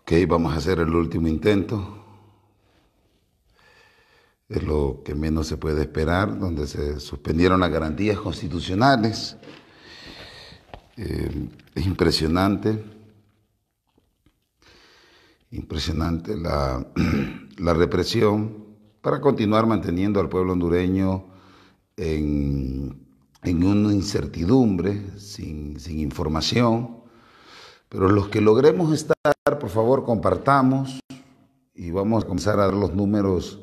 Ok, vamos a hacer el último intento. Es lo que menos se puede esperar, donde se suspendieron las garantías constitucionales. Es impresionante la represión para continuar manteniendo al pueblo hondureño en una incertidumbre, sin información. Pero los que logremos estar, por favor, compartamos y vamos a comenzar a dar los números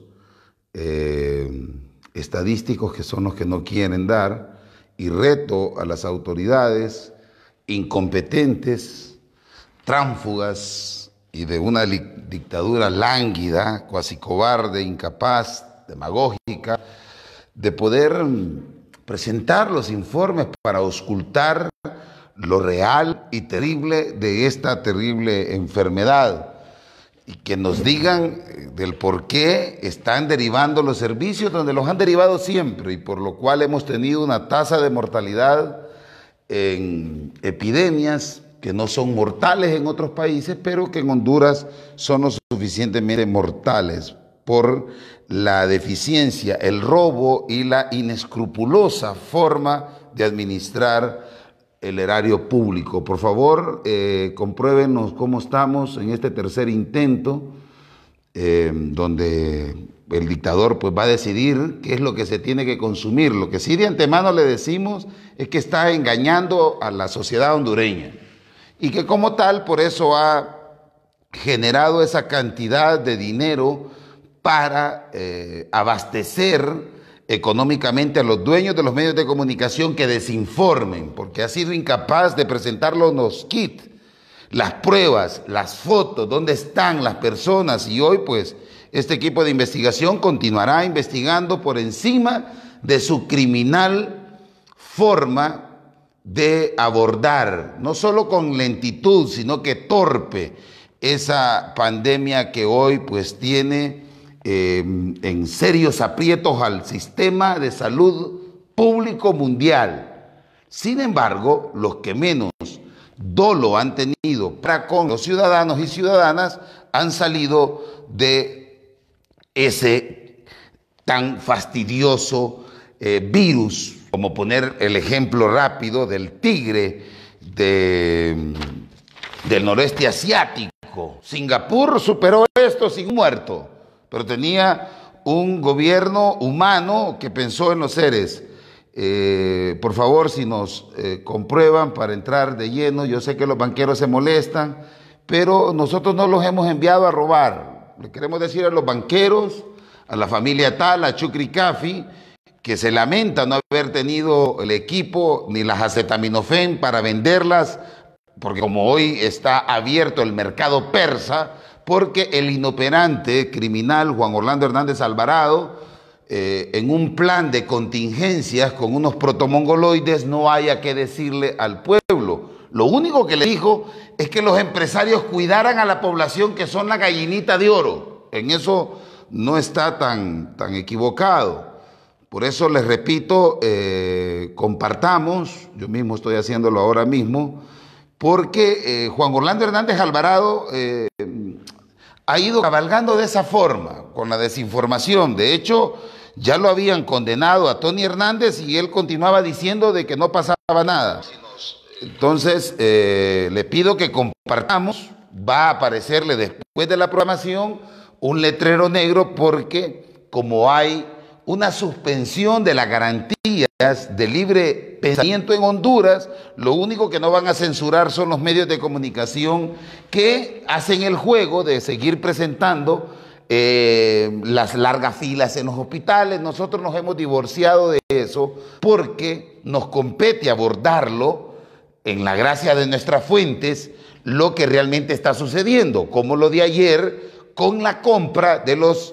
estadísticos, que son los que no quieren dar, y reto a las autoridades incompetentes, tránsfugas y de una dictadura lánguida, cuasi cobarde, incapaz, demagógica, de poder presentar los informes para auscultar lo real y terrible de esta terrible enfermedad, y que nos digan del por qué están derivando los servicios donde los han derivado siempre, y por lo cual hemos tenido una tasa de mortalidad en epidemias que no son mortales en otros países, pero que en Honduras son lo suficientemente mortales por la deficiencia, el robo y la inescrupulosa forma de administrar el erario público. Por favor, compruébenos cómo estamos en este tercer intento, donde el dictador pues va a decidir qué es lo que se tiene que consumir. Lo que sí de antemano le decimos es que está engañando a la sociedad hondureña, y que como tal por eso ha generado esa cantidad de dinero para abastecer económicamente a los dueños de los medios de comunicación que desinformen, porque ha sido incapaz de presentarlos los kits, las pruebas, las fotos, dónde están las personas. Y hoy pues este equipo de investigación continuará investigando por encima de su criminal forma de abordar, no solo con lentitud, sino que torpe, esa pandemia que hoy pues tiene en serios aprietos al sistema de salud público mundial. Sin embargo, los que menos dolo han tenido para con los ciudadanos y ciudadanas han salido de ese tan fastidioso virus, como poner el ejemplo rápido del tigre del noreste asiático. Singapur superó esto sin muerto, pero tenía un gobierno humano que pensó en los seres. Por favor, si nos comprueban para entrar de lleno, yo sé que los banqueros se molestan, pero nosotros no los hemos enviado a robar. Le queremos decir a los banqueros, a la familia Tal, a Chucri Cafi, que se lamenta no haber tenido el equipo ni las acetaminofén para venderlas, porque como hoy está abierto el mercado persa, porque el inoperante criminal Juan Orlando Hernández Alvarado, en un plan de contingencias con unos protomongoloides, no haya que decirle al pueblo. Lo único que le dijo es que los empresarios cuidaran a la población, que son la gallinita de oro. En eso no está tan equivocado. Por eso les repito, compartamos, yo mismo estoy haciéndolo ahora mismo, porque Juan Orlando Hernández Alvarado ha ido cabalgando de esa forma, con la desinformación. De hecho, ya lo habían condenado a Tony Hernández y él continuaba diciendo de que no pasaba nada. Entonces, le pido que compartamos. Va a aparecerle después de la programación un letrero negro, porque como hay una suspensión de las garantías de libre pensamiento en Honduras, lo único que no van a censurar son los medios de comunicación que hacen el juego de seguir presentando las largas filas en los hospitales. Nosotros nos hemos divorciado de eso porque nos compete abordarlo en la gracia de nuestras fuentes, lo que realmente está sucediendo, como lo de ayer con la compra de los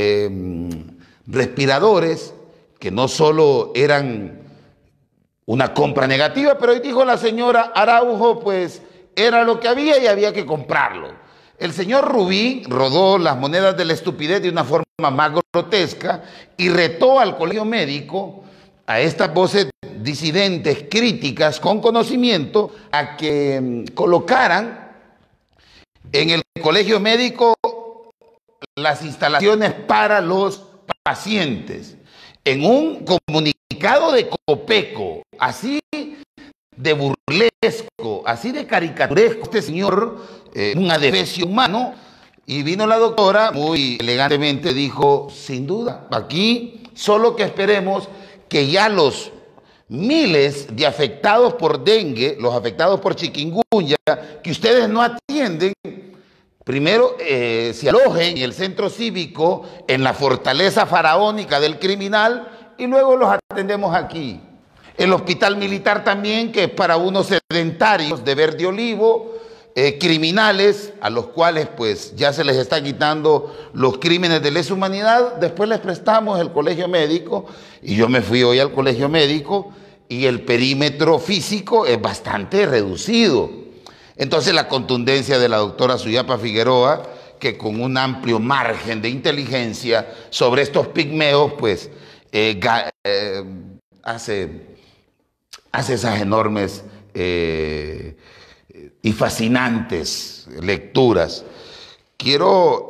respiradores, que no solo eran una compra negativa, pero hoy dijo la señora Araujo, pues era lo que había y había que comprarlo. El señor Rubí rodó las monedas de la estupidez de una forma más grotesca y retó al colegio médico, a estas voces disidentes, críticas, con conocimiento, a que colocaran En el colegio médico, las instalaciones para los pacientes. En un comunicado de Copeco, así de burlesco, así de caricaturesco, este señor, un adefesio humano, y vino la doctora, muy elegantemente dijo, sin duda, aquí solo que esperemos que ya los miles de afectados por dengue, los afectados por chikungunya, que ustedes no atienden, primero se alojen en el centro cívico, en la fortaleza faraónica del criminal, y luego los atendemos aquí. El hospital militar también, que es para unos sedentarios de verde olivo, criminales, a los cuales pues ya se les está quitando los crímenes de lesa humanidad. Después les prestamos el colegio médico, y yo me fui hoy al colegio médico, y el perímetro físico es bastante reducido. Entonces la contundencia de la doctora Suyapa Figueroa, que con un amplio margen de inteligencia sobre estos pigmeos, pues hace esas enormes y fascinantes lecturas. Quiero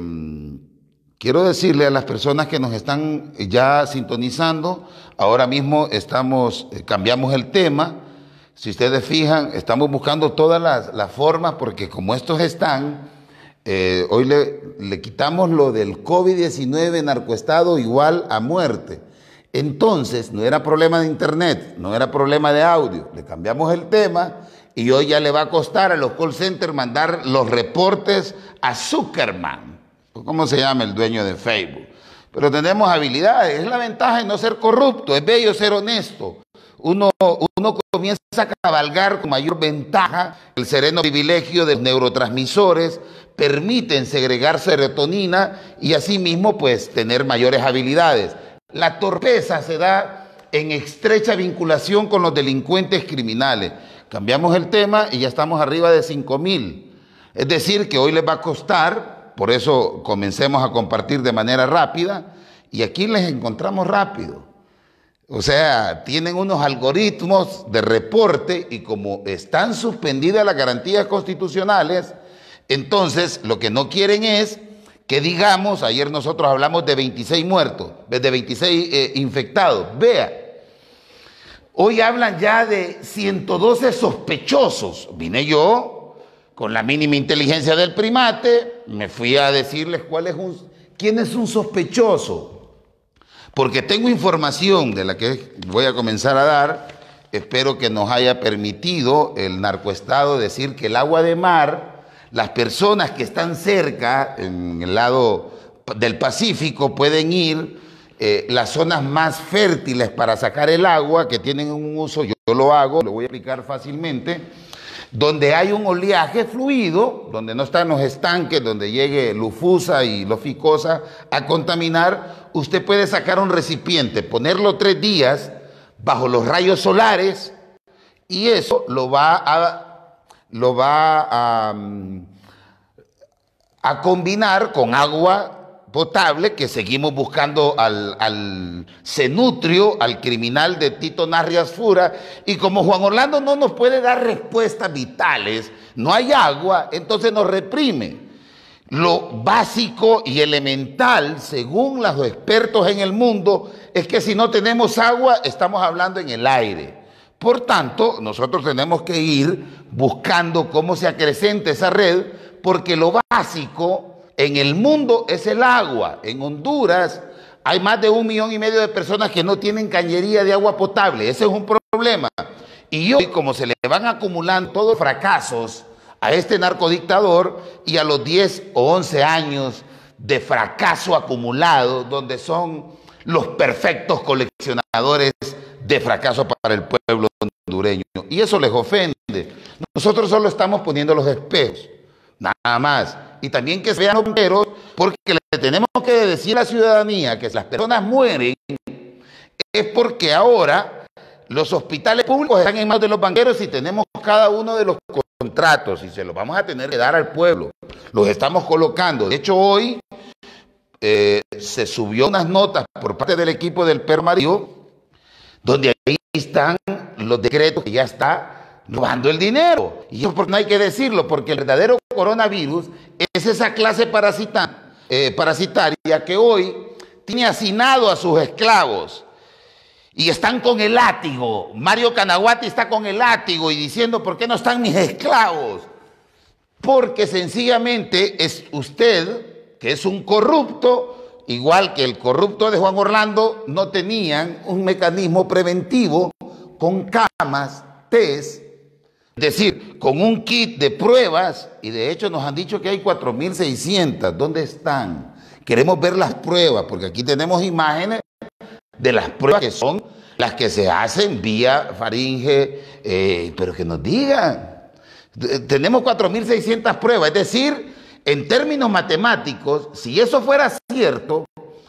decirle a las personas que nos están ya sintonizando, ahora mismo cambiamos el tema. Si ustedes fijan, estamos buscando todas las formas, porque como estos están, hoy le quitamos lo del COVID-19, narcoestado igual a muerte. Entonces, no era problema de internet, no era problema de audio, le cambiamos el tema y hoy ya le va a costar a los call centers mandar los reportes a Zuckerman, ¿cómo se llama el dueño de Facebook? Pero tenemos habilidades, es la ventaja de no ser corrupto, es bello ser honesto. Uno comienza a cabalgar con mayor ventaja. El sereno privilegio de los neurotransmisores permiten segregar serotonina y asimismo pues tener mayores habilidades. La torpeza se da en estrecha vinculación con los delincuentes criminales. Cambiamos el tema y ya estamos arriba de 5,000. Es decir, que hoy les va a costar, por eso comencemos a compartir de manera rápida, y aquí les encontramos rápido. O sea, tienen unos algoritmos de reporte y como están suspendidas las garantías constitucionales, entonces lo que no quieren es que digamos, ayer nosotros hablamos de 26 muertos, de 26 infectados. Vea, hoy hablan ya de 112 sospechosos. Vine yo con la mínima inteligencia del primate, me fui a decirles quién es un sospechoso. Porque tengo información de la que voy a comenzar a dar, espero que nos haya permitido el narcoestado decir que el agua de mar, las personas que están cerca, en el lado del Pacífico, pueden ir, las zonas más fértiles para sacar el agua, que tienen un uso, yo lo hago, lo voy a explicar fácilmente, donde hay un oleaje fluido, donde no están los estanques, donde llegue Lufusa y Loficosa a contaminar, usted puede sacar un recipiente, ponerlo 3 días bajo los rayos solares y eso lo va a combinar con agua potable, que seguimos buscando al cenutrio, al criminal de Tito Narrias Fura, y como Juan Orlando no nos puede dar respuestas vitales, no hay agua, entonces nos reprime. Lo básico y elemental, según los expertos en el mundo, es que si no tenemos agua, estamos hablando en el aire. Por tanto, nosotros tenemos que ir buscando cómo se acrecenta esa red, porque lo básico en el mundo es el agua. En Honduras hay más de 1,5 millones de personas que no tienen cañería de agua potable. Ese es un problema. Y hoy, como se le van acumulando todos fracasos a este narcodictador y a los 10 o 11 años de fracaso acumulado, donde son los perfectos coleccionadores de fracaso para el pueblo hondureño. Y eso les ofende. Nosotros solo estamos poniendo los espejos, nada más. Y también que se vean los bomberos, porque le tenemos que decir a la ciudadanía que si las personas mueren es porque ahora los hospitales públicos están en manos de los banqueros y tenemos cada uno de los contratos y se los vamos a tener que dar al pueblo. Los estamos colocando. De hecho, hoy se subió unas notas por parte del equipo del Permarío, donde ahí están los decretos que ya está robando el dinero. Y eso no hay que decirlo, porque el verdadero coronavirus es esa clase parasitaria que hoy tiene hacinado a sus esclavos y están con el látigo. Mario Canaguati está con el látigo y diciendo, ¿por qué no están mis esclavos? Porque sencillamente es usted, que es un corrupto, igual que el corrupto de Juan Orlando, no tenían un mecanismo preventivo con camas, test, es decir, con un kit de pruebas, y de hecho nos han dicho que hay 4.600. ¿Dónde están? Queremos ver las pruebas, porque aquí tenemos imágenes de las pruebas que son las que se hacen vía faringe, pero que nos digan. Tenemos 4.600 pruebas, es decir, en términos matemáticos, si eso fuera cierto,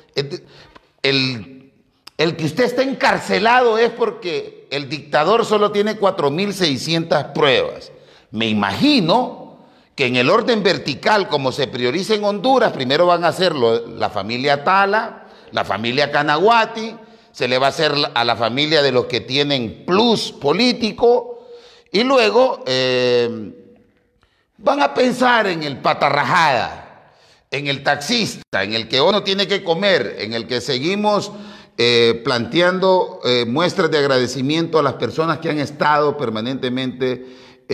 el que usted está encarcelado es porque el dictador solo tiene 4.600 pruebas. Me imagino que en el orden vertical, como se prioriza en Honduras, primero van a hacerlo la familia Tala, la familia Canaguati, se le va a hacer a la familia de los que tienen plus político, y luego van a pensar en el patarrajada, en el taxista, en el que uno tiene que comer, en el que seguimos planteando muestras de agradecimiento a las personas que han estado permanentemente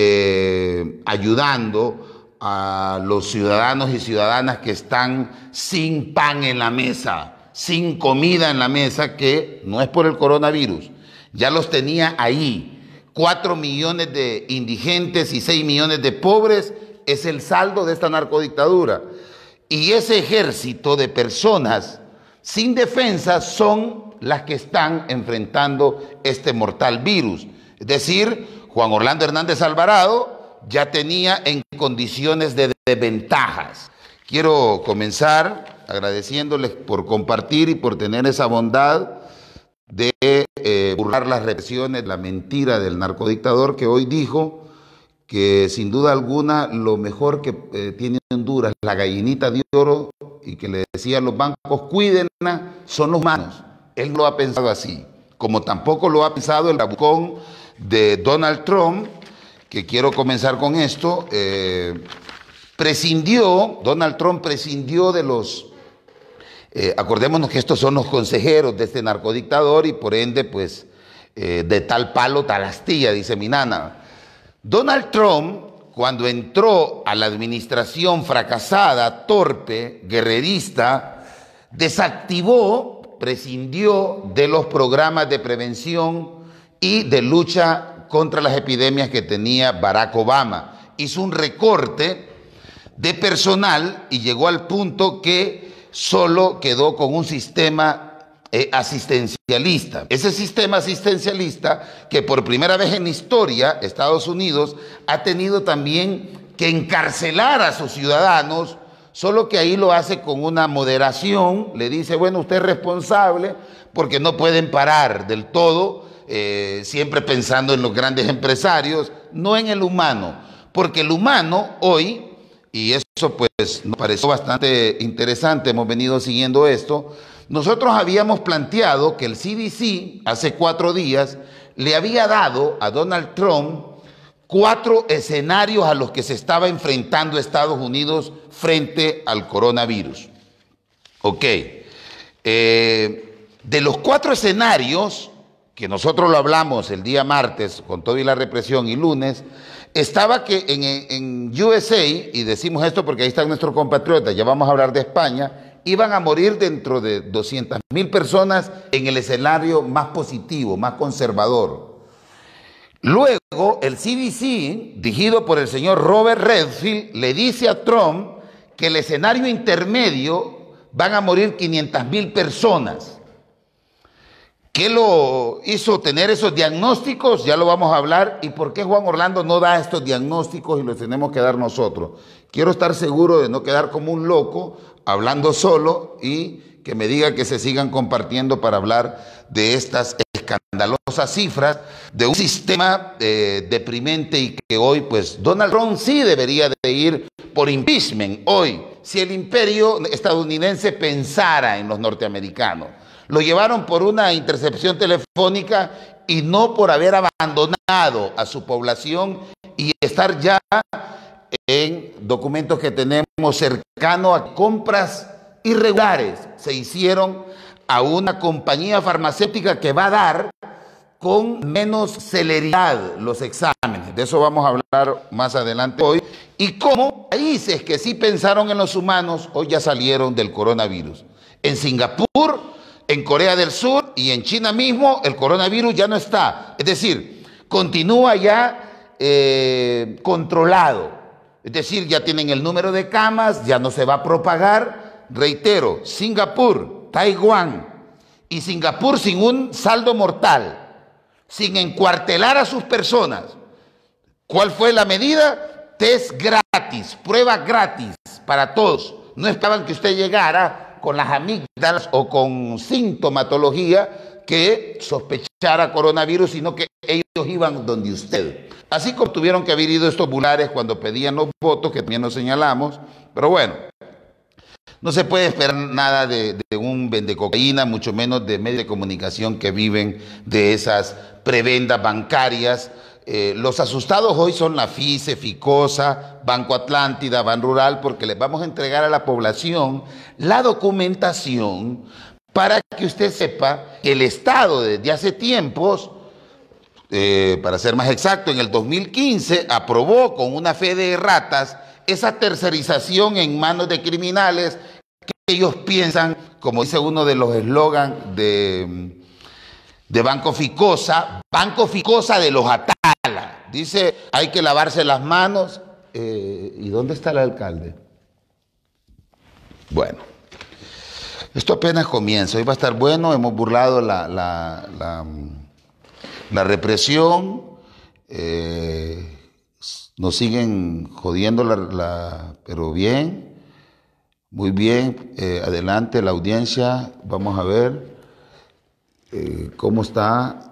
ayudando a los ciudadanos y ciudadanas que están sin pan en la mesa, sin comida en la mesa, que no es por el coronavirus, ya los tenía ahí. 4 millones de indigentes y 6 millones de pobres es el saldo de esta narcodictadura. Y ese ejército de personas sin defensa son las que están enfrentando este mortal virus. Es decir, Juan Orlando Hernández Alvarado ya tenía en condiciones de desventajas. Quiero comenzar agradeciéndoles por compartir y por tener esa bondad de burlar las represiones, la mentira del narcodictador, que hoy dijo que sin duda alguna lo mejor que tiene Honduras, la gallinita de oro, y que le decía a los bancos, cuídenla, son los humanos. Él no lo ha pensado así, como tampoco lo ha pensado el bravucón de Donald Trump, que quiero comenzar con esto. Donald Trump prescindió de los... acordémonos que estos son los consejeros de este narcodictador y por ende, pues, de tal palo, tal astilla, dice mi nana. Donald Trump, cuando entró a la administración fracasada, torpe, guerrerista, desactivó, prescindió de los programas de prevención y de lucha contra las epidemias que tenía Barack Obama. Hizo un recorte de personal y llegó al punto que solo quedó con un sistema asistencialista. Ese sistema asistencialista que por primera vez en la historia Estados Unidos ha tenido también que encarcelar a sus ciudadanos, solo que ahí lo hace con una moderación. Le dice, bueno, usted es responsable porque no pueden parar del todo, siempre pensando en los grandes empresarios, no en el humano, porque el humano hoy, y eso pues nos pareció bastante interesante, hemos venido siguiendo esto. Nosotros habíamos planteado que el CDC hace 4 días le había dado a Donald Trump 4 escenarios a los que se estaba enfrentando Estados Unidos frente al coronavirus. Ok. De los 4 escenarios, que nosotros lo hablamos el día martes con todo y la represión y lunes, estaba que en USA, y decimos esto porque ahí están nuestros compatriotas, ya vamos a hablar de España, iban a morir dentro de 200.000 personas en el escenario más positivo, más conservador. Luego, el CDC, dirigido por el señor Robert Redfield, le dice a Trump que el escenario intermedio van a morir 500.000 personas. ¿Qué lo hizo tener esos diagnósticos? Ya lo vamos a hablar. ¿Y por qué Juan Orlando no da estos diagnósticos y los tenemos que dar nosotros? Quiero estar seguro de no quedar como un loco hablando solo y que me diga que se sigan compartiendo para hablar de estas escandalosas cifras de un sistema deprimente, y que hoy pues Donald Trump sí debería de ir por impeachment hoy, si el imperio estadounidense pensara en los norteamericanos. Lo llevaron por una intercepción telefónica y no por haber abandonado a su población y estar ya en documentos que tenemos cercano a compras irregulares se hicieron a una compañía farmacéutica que va a dar con menos celeridad los exámenes. De eso vamos a hablar más adelante hoy. Y cómo países que sí pensaron en los humanos hoy ya salieron del coronavirus. En Singapur, en Corea del Sur y en China mismo el coronavirus ya no está. Es decir, continúa ya controlado. Es decir, ya tienen el número de camas, ya no se va a propagar. Reitero, Singapur, Taiwán y Singapur sin un saldo mortal, sin encuartelar a sus personas. ¿Cuál fue la medida? Test gratis, prueba gratis para todos. No esperaban que usted llegara con las amígdalas o con sintomatología que sospechara coronavirus, sino que ellos iban donde usted. Así como tuvieron que haber ido estos vulgares cuando pedían los votos, que también nos señalamos. Pero bueno, no se puede esperar nada de un vendecocaína, mucho menos de medios de comunicación que viven de esas prebendas bancarias. Los asustados hoy son la FICE, FICOSA, Banco Atlántida, Banrural, porque les vamos a entregar a la población la documentación para que usted sepa que el Estado desde hace tiempos, para ser más exacto, en el 2015 aprobó con una fe de ratas esa tercerización en manos de criminales que ellos piensan, como dice uno de los eslogans de Banco Ficosa de los Atala. Dice, hay que lavarse las manos. ¿Y dónde está el alcalde? Bueno, esto apenas comienza. Hoy va a estar bueno. Hemos burlado la represión. Nos siguen jodiendo pero bien, muy bien. Adelante la audiencia, vamos a ver cómo está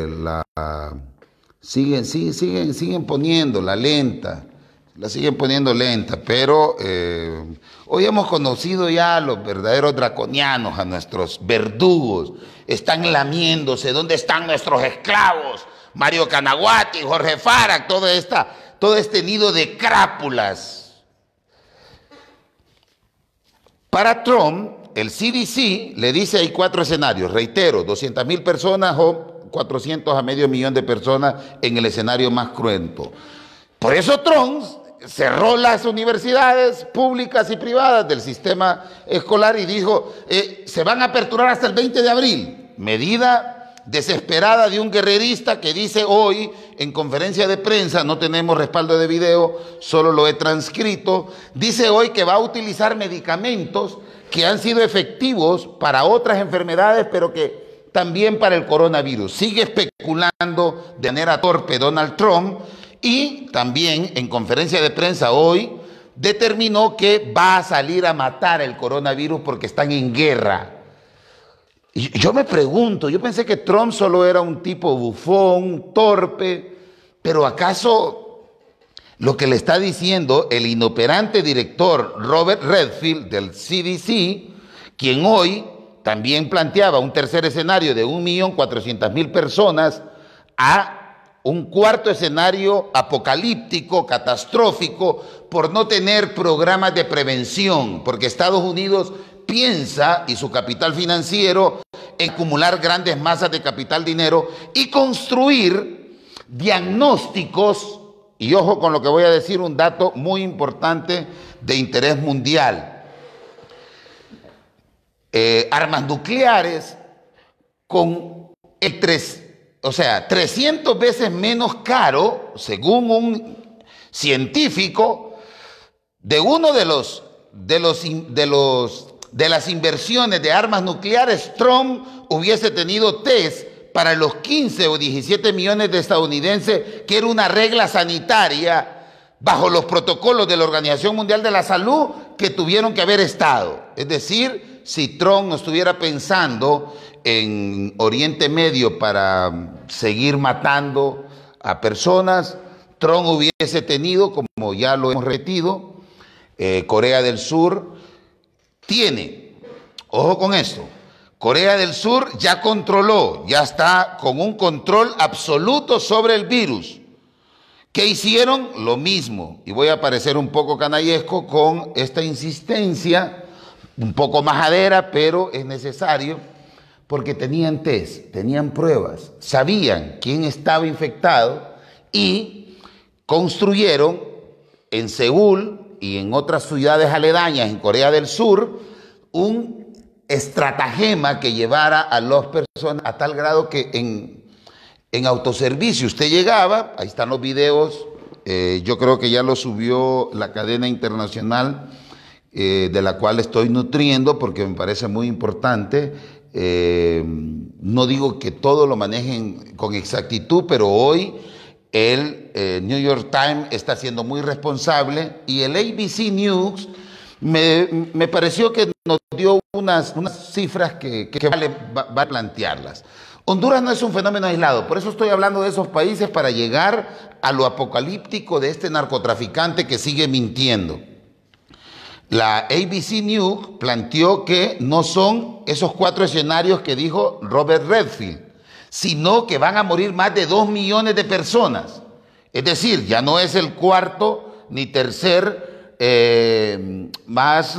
siguen poniendo la siguen poniendo lenta, pero hoy hemos conocido ya a los verdaderos draconianos, a nuestros verdugos. Están lamiéndose, ¿dónde están nuestros esclavos? Mario Canaguati, Jorge Farag, todo este nido de crápulas. Para Trump, el CDC le dice hay 4 escenarios, reitero, 200,000 personas o 400 a medio millón de personas en el escenario más cruento. Por eso Trump cerró las universidades públicas y privadas del sistema escolar y dijo, se van a aperturar hasta el 20 de abril. Medida desesperada de un guerrerista que dice hoy en conferencia de prensa, no tenemos respaldo de video, solo lo he transcrito, dice hoy que va a utilizar medicamentos que han sido efectivos para otras enfermedades, pero que también para el coronavirus. Sigue especulando de manera torpe Donald Trump y también en conferencia de prensa hoy determinó que va a salir a matar el coronavirus porque están en guerra. Y yo me pregunto, yo pensé que Trump solo era un tipo bufón, torpe, pero ¿acaso lo que le está diciendo el inoperante director Robert Redfield del CDC, quien hoy también planteaba un tercer escenario de 1.400.000 personas, a un cuarto escenario apocalíptico, catastrófico, por no tener programas de prevención, porque Estados Unidos piensa, y su capital financiero, en acumular grandes masas de capital dinero y construir diagnósticos, y ojo con lo que voy a decir, un dato muy importante de interés mundial. Armas nucleares con 300 veces menos caro, según un científico, de uno de las inversiones de armas nucleares. Trump hubiese tenido test para los 15 o 17 millones de estadounidenses, que era una regla sanitaria bajo los protocolos de la Organización Mundial de la Salud que tuvieron que haber estado. Es decir, si Trump no estuviera pensando en Oriente Medio para seguir matando a personas, Trump hubiese tenido, como ya lo hemos repetido, Corea del Sur tiene, ojo con esto, Corea del Sur ya controló, ya está con un control absoluto sobre el virus, ¿Qué hicieron? Lo mismo. Y voy a parecer un poco canallesco con esta insistencia, un poco majadera, pero es necesario, porque tenían test, tenían pruebas, sabían quién estaba infectado y construyeron en Seúl y en otras ciudades aledañas en Corea del Sur un estratagema que llevara a las personas a tal grado que en autoservicio usted llegaba, ahí están los videos, yo creo que ya lo subió la cadena internacional de la cual estoy nutriendo porque me parece muy importante. No digo que todo lo manejen con exactitud, pero hoy el New York Times está siendo muy responsable y el ABC News me pareció que nos dio unas cifras que va a plantearlas. Honduras no es un fenómeno aislado, por eso estoy hablando de esos países para llegar a lo apocalíptico de este narcotraficante que sigue mintiendo. La ABC News planteó que no son esos 4 escenarios que dijo Robert Redfield, sino que van a morir más de 2 millones de personas. Es decir, ya no es el cuarto ni tercer más,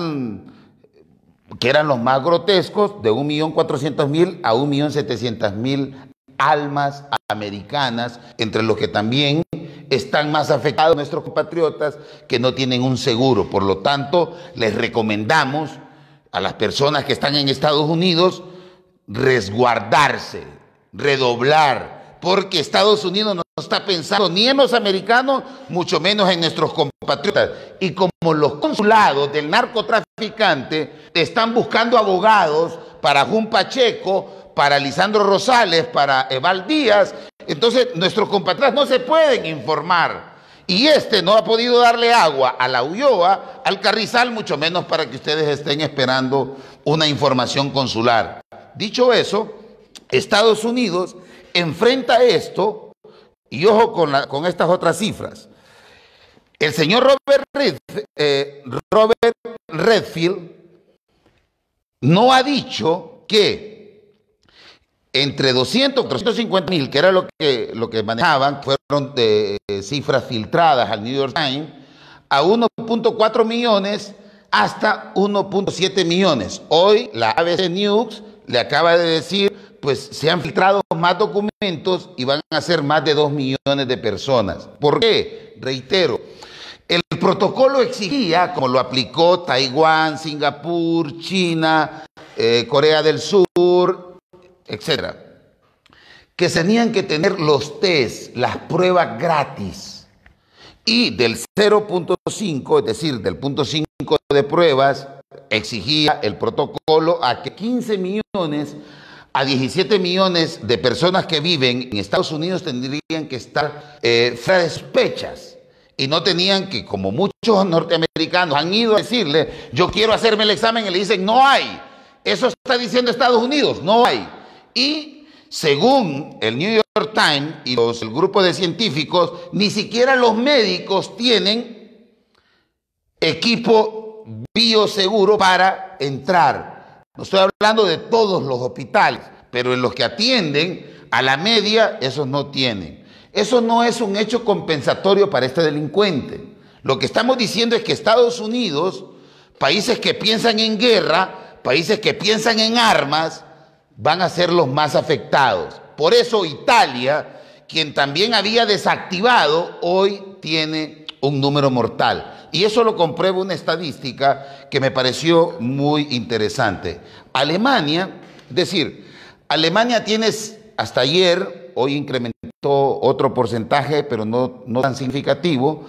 que eran los más grotescos, de 1.400.000 a 1.700.000 almas americanas, entre los que también están más afectados nuestros compatriotas que no tienen un seguro. Por lo tanto, les recomendamos a las personas que están en Estados Unidos resguardarse, redoblar, porque Estados Unidos no está pensando ni en los americanos, mucho menos en nuestros compatriotas. Y como los consulados del narcotraficante están buscando abogados para Jun Pacheco, para Lisandro Rosales, para Eval Díaz, entonces nuestros compatriotas no se pueden informar. Y no ha podido darle agua a la Ulloa, al Carrizal, mucho menos para que ustedes estén esperando una información consular. Dicho eso, Estados Unidos enfrenta esto, y ojo con estas otras cifras. El señor Robert Redfield no ha dicho que entre 200 y 350 mil, que era lo que manejaban, fueron cifras filtradas al New York Times, a 1.4 millones hasta 1.7 millones. Hoy la ABC News le acaba de decir, pues se han filtrado más documentos y van a ser más de 2 millones de personas. ¿Por qué? Reitero, el protocolo exigía, como lo aplicó Taiwán, Singapur, China, Corea del Sur, etcétera, que tenían que tener los test, las pruebas gratis, y del 0.5, es decir, del 0.5 de pruebas, exigía el protocolo a que 15 millones a 17 millones de personas que viven en Estados Unidos tendrían que estar fuera de sospechas. Y no tenían que, como muchos norteamericanos han ido a decirle, yo quiero hacerme el examen, y le dicen, no hay. Eso está diciendo Estados Unidos, no hay. Y según el New York Times y el grupo de científicos, ni siquiera los médicos tienen equipo bioseguro para entrar. No estoy hablando de todos los hospitales, pero en los que atienden a la media, esos no tienen. Eso no es un hecho compensatorio para este delincuente. Lo que estamos diciendo es que Estados Unidos, países que piensan en guerra, países que piensan en armas, van a ser los más afectados. Por eso Italia, quien también había desactivado, hoy tiene un número mortal. Y eso lo comprueba una estadística que me pareció muy interesante. Alemania, es decir, Alemania tiene hasta ayer, hoy incrementó otro porcentaje, pero no tan significativo,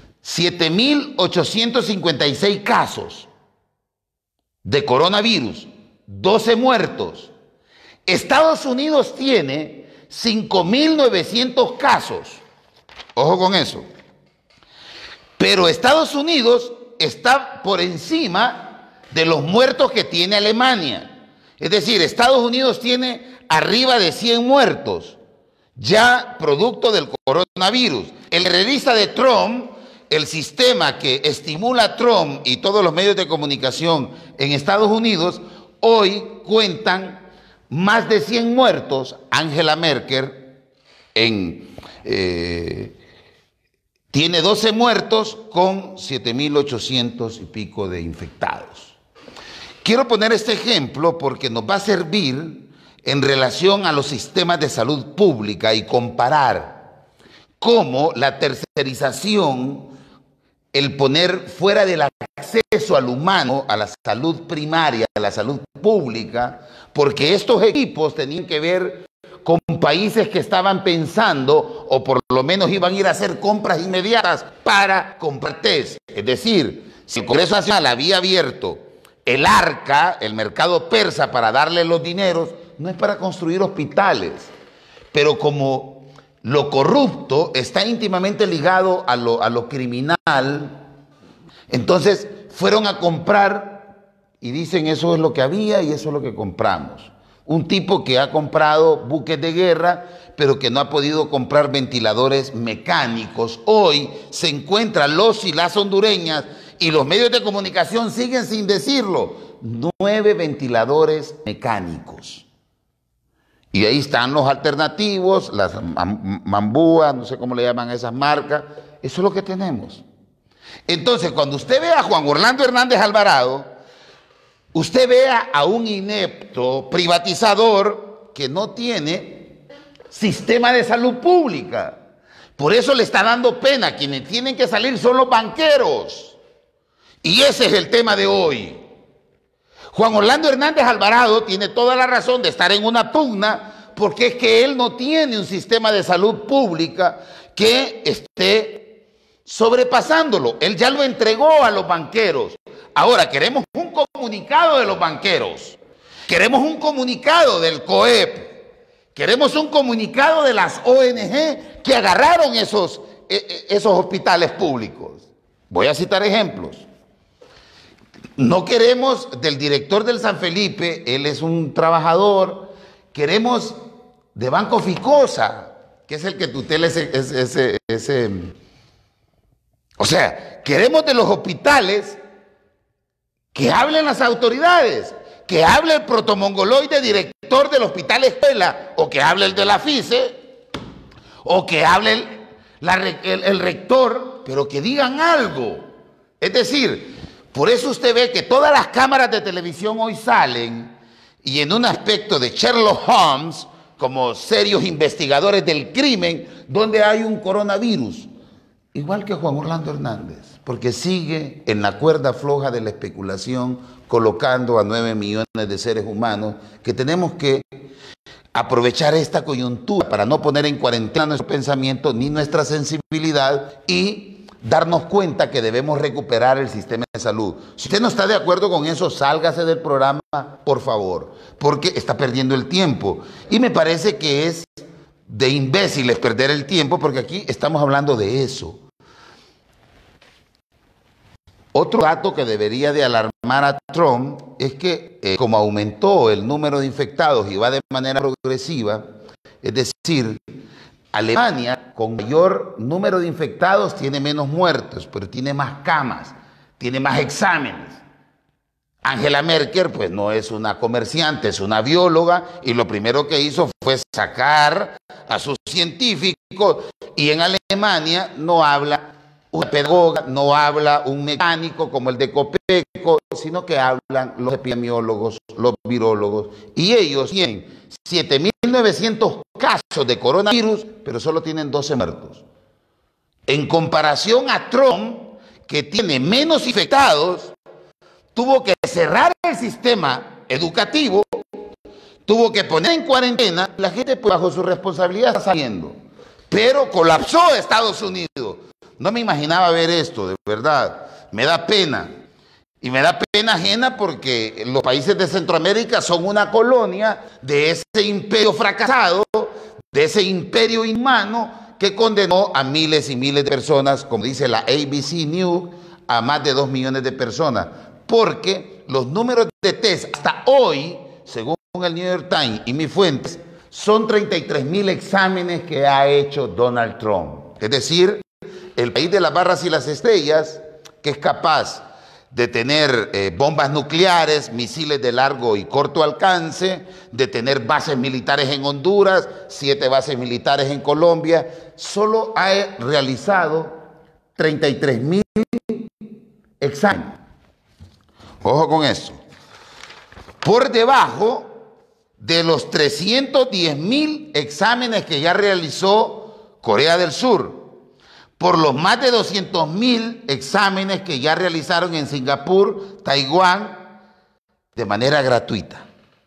7.856 casos de coronavirus, 12 muertos. Estados Unidos tiene 5.900 casos. Ojo con eso. Pero Estados Unidos está por encima de los muertos que tiene Alemania. Es decir, Estados Unidos tiene arriba de 100 muertos, ya producto del coronavirus. El revista de Trump, el sistema que estimula a Trump y todos los medios de comunicación en Estados Unidos, hoy cuentan más de 100 muertos. Angela Merkel Tiene 12 muertos con 7.800 y pico de infectados. Quiero poner este ejemplo porque nos va a servir en relación a los sistemas de salud pública y comparar cómo la tercerización, el poner fuera del acceso al humano, a la salud primaria, a la salud pública, porque estos equipos tenían que ver con países que estaban pensando o por lo menos iban a ir a hacer compras inmediatas para comprar test. Es decir, si el Congreso Nacional había abierto el arca, el mercado persa para darle los dineros, no es para construir hospitales, pero como lo corrupto está íntimamente ligado a lo criminal, entonces fueron a comprar y dicen eso es lo que había y eso es lo que compramos. Un tipo que ha comprado buques de guerra, pero que no ha podido comprar ventiladores mecánicos. Hoy se encuentran los y las hondureñas y los medios de comunicación siguen sin decirlo. 9 ventiladores mecánicos. Y ahí están los alternativos, las mambúas, no sé cómo le llaman a esas marcas. Eso es lo que tenemos. Entonces, cuando usted ve a Juan Orlando Hernández Alvarado, usted vea a un inepto privatizador que no tiene sistema de salud pública. Por eso le está dando pena. Quienes tienen que salir son los banqueros. Y ese es el tema de hoy. Juan Orlando Hernández Alvarado tiene toda la razón de estar en una pugna porque es que él no tiene un sistema de salud pública que esté sobrepasándolo. Él ya lo entregó a los banqueros. Ahora queremos un comunicado de los banqueros, queremos un comunicado del COEP, queremos un comunicado de las ONG que agarraron esos hospitales públicos. Voy a citar ejemplos. No queremos del director del San Felipe, él es un trabajador, queremos de Banco Ficosa, que es el que tutela ese. O sea, queremos de los hospitales que hablen las autoridades, que hable el protomongoloide director del hospital escuela, o que hable el de la FICE, o que hable el rector, pero que digan algo. Es decir, por eso usted ve que todas las cámaras de televisión hoy salen y en un aspecto de Sherlock Holmes, como serios investigadores del crimen, donde hay un coronavirus. Igual que Juan Orlando Hernández, porque sigue en la cuerda floja de la especulación, colocando a 9 millones de seres humanos, que tenemos que aprovechar esta coyuntura para no poner en cuarentena nuestro pensamiento ni nuestra sensibilidad y darnos cuenta que debemos recuperar el sistema de salud. Si usted no está de acuerdo con eso, sálgase del programa, por favor, porque está perdiendo el tiempo. Y me parece que es de imbéciles perder el tiempo, porque aquí estamos hablando de eso. Otro dato que debería de alarmar a Trump es que como aumentó el número de infectados y va de manera progresiva, es decir, Alemania con mayor número de infectados tiene menos muertos, pero tiene más camas, tiene más exámenes. Angela Merkel pues no es una comerciante, es una bióloga y lo primero que hizo fue sacar a sus científicos y en Alemania no habla una pedagoga, no habla un mecánico como el de Copeco, sino que hablan los epidemiólogos, los virólogos, y ellos tienen 7.900 casos de coronavirus, pero solo tienen 12 muertos. En comparación a Trump, que tiene menos infectados, tuvo que cerrar el sistema educativo, tuvo que poner en cuarentena, la gente pues, bajo su responsabilidad está saliendo, pero colapsó Estados Unidos. No me imaginaba ver esto, de verdad. Me da pena. Y me da pena ajena porque los países de Centroamérica son una colonia de ese imperio fracasado, de ese imperio inhumano que condenó a miles y miles de personas, como dice la ABC News, a más de 2 millones de personas. Porque los números de test hasta hoy, según el New York Times y mis fuentes, son 33.000 exámenes que ha hecho Donald Trump. Es decir, el país de las barras y las estrellas, que es capaz de tener bombas nucleares, misiles de largo y corto alcance, de tener bases militares en Honduras, 7 bases militares en Colombia, solo ha realizado 33.000 exámenes. Ojo con eso. Por debajo de los 310.000 exámenes que ya realizó Corea del Sur, por los más de 200.000 exámenes que ya realizaron en Singapur, Taiwán, de manera gratuita.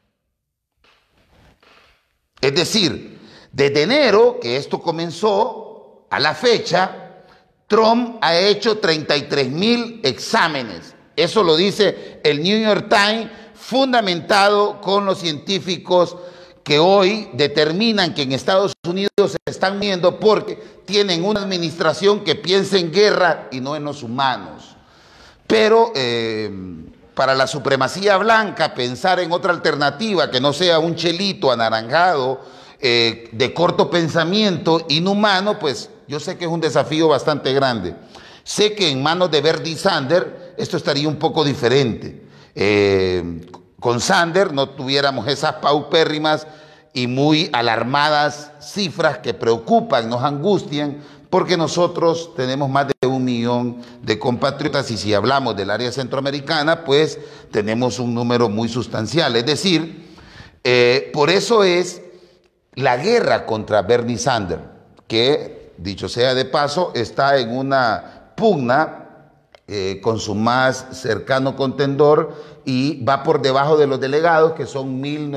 Es decir, desde enero, que esto comenzó, a la fecha, Trump ha hecho 33.000 exámenes. Eso lo dice el New York Times, fundamentado con los científicos que hoy determinan que en Estados Unidos se están viendo porque tienen una administración que piensa en guerra y no en los humanos. Pero para la supremacía blanca, pensar en otra alternativa que no sea un chelito anaranjado de corto pensamiento, inhumano, pues yo sé que es un desafío bastante grande. Sé que en manos de Bernie Sanders esto estaría un poco diferente. Con Sanders no tuviéramos esas paupérrimas y muy alarmadas cifras que preocupan, nos angustian, porque nosotros tenemos más de 1 millón de compatriotas y si hablamos del área centroamericana, pues tenemos un número muy sustancial. Es decir, por eso es la guerra contra Bernie Sanders, que, dicho sea de paso, está en una pugna con su más cercano contendor y va por debajo de los delegados, que son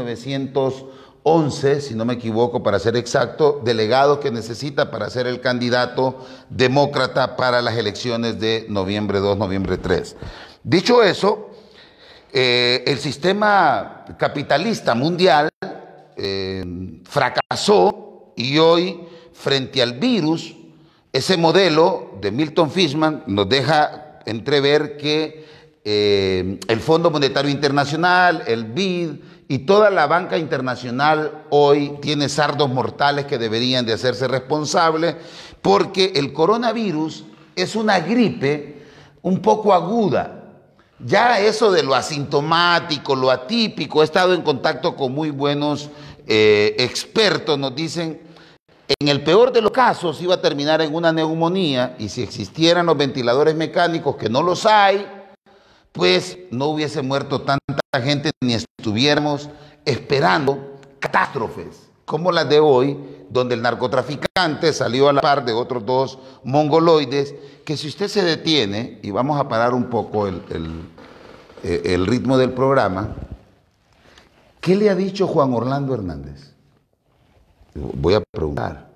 1911, si no me equivoco, para ser exacto, delegados que necesita para ser el candidato demócrata para las elecciones de noviembre 2, noviembre 3. Dicho eso, el sistema capitalista mundial fracasó y hoy, frente al virus, ese modelo de Milton Friedman nos deja entrever que el Fondo Monetario Internacional, el BID y toda la banca internacional hoy tiene sardos mortales que deberían de hacerse responsables porque el coronavirus es una gripe un poco aguda. Ya eso de lo asintomático, lo atípico, he estado en contacto con muy buenos expertos, nos dicen, en el peor de los casos iba a terminar en una neumonía y si existieran los ventiladores mecánicos, que no los hay, pues no hubiese muerto tanta gente ni estuviéramos esperando catástrofes como las de hoy, donde el narcotraficante salió a la par de otros 2 mongoloides, que si usted se detiene, y vamos a parar un poco el ritmo del programa, ¿qué le ha dicho Juan Orlando Hernández? Voy a preguntar.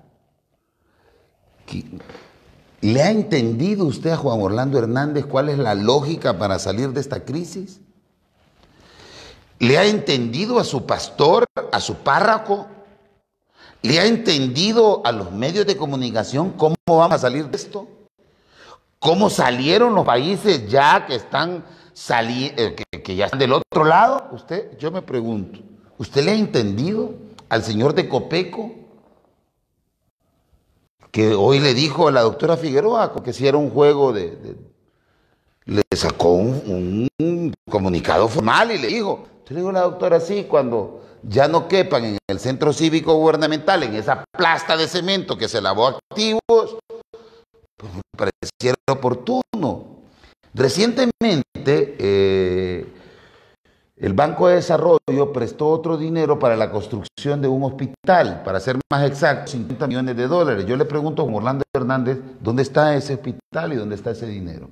¿Le ha entendido usted a Juan Orlando Hernández cuál es la lógica para salir de esta crisis? ¿Le ha entendido a su pastor, a su párroco? ¿Le ha entendido a los medios de comunicación cómo vamos a salir de esto? ¿Cómo salieron los países ya que están que ya están del otro lado? Usted, yo me pregunto, ¿usted le ha entendido al señor de Copeco, que hoy le dijo a la doctora Figueroa que si era un juego le sacó un comunicado formal y le dijo, yo le digo a la doctora, sí, cuando ya no quepan en el centro cívico gubernamental, en esa plasta de cemento que se lavó activos, pues me pareciera oportuno. Recientemente, el Banco de Desarrollo prestó otro dinero para la construcción de un hospital, para ser más exacto, $50 millones. Yo le pregunto a Juan Orlando Hernández, ¿dónde está ese hospital y dónde está ese dinero?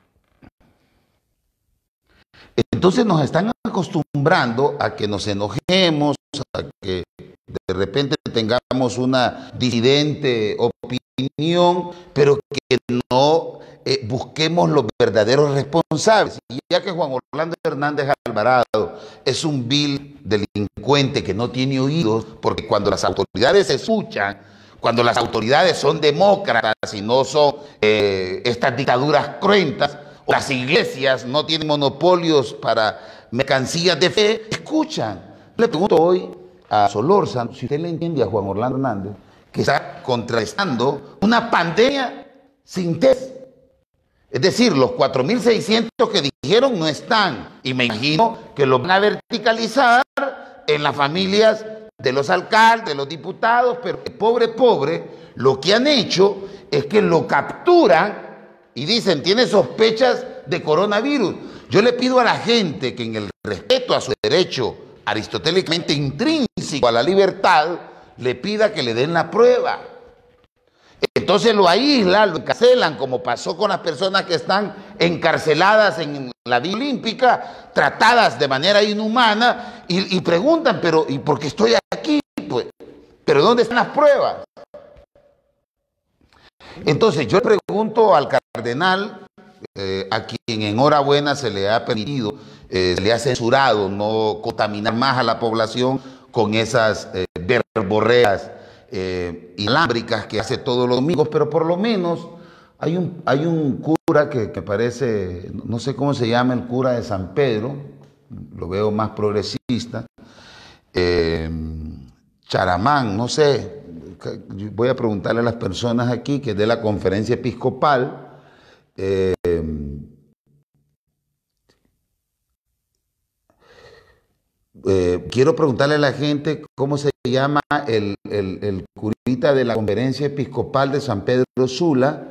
Entonces nos están acostumbrando a que nos enojemos, a que de repente tengamos una disidente opinión, pero que no busquemos los verdaderos responsables. Y ya que Juan Orlando Hernández Alvarado es un vil delincuente que no tiene oídos, porque cuando las autoridades se escuchan, cuando las autoridades son demócratas y no son estas dictaduras cruentas, o las iglesias no tienen monopolios para mercancías de fe, escuchan. Le pregunto hoy a Solórzano si usted le entiende a Juan Orlando Hernández, que está contrarrestando una pandemia sin test. Es decir, los 4.600 que dijeron no están. Y me imagino que lo van a verticalizar en las familias de los alcaldes, de los diputados, pero pobre, lo que han hecho es que lo capturan y dicen, tiene sospechas de coronavirus. Yo le pido a la gente que en el respeto a su derecho aristotélicamente intrínseco a la libertad, le pida que le den la prueba. Entonces lo aíslan, lo encarcelan, como pasó con las personas que están encarceladas en la Villa Olímpica, tratadas de manera inhumana, y preguntan, pero ¿y por qué estoy aquí? Pues, ¿pero dónde están las pruebas? Entonces yo le pregunto al cardenal, a quien enhorabuena se le ha permitido, se le ha censurado no contaminar más a la población con esas verborreas inalámbricas que hace todos los domingos, pero por lo menos hay un cura que parece, no sé cómo se llama, el cura de San Pedro, lo veo más progresista, Charamán, no sé, voy a preguntarle a las personas aquí que es de la conferencia episcopal. Quiero preguntarle a la gente cómo se llama el curita de la conferencia episcopal de San Pedro Sula,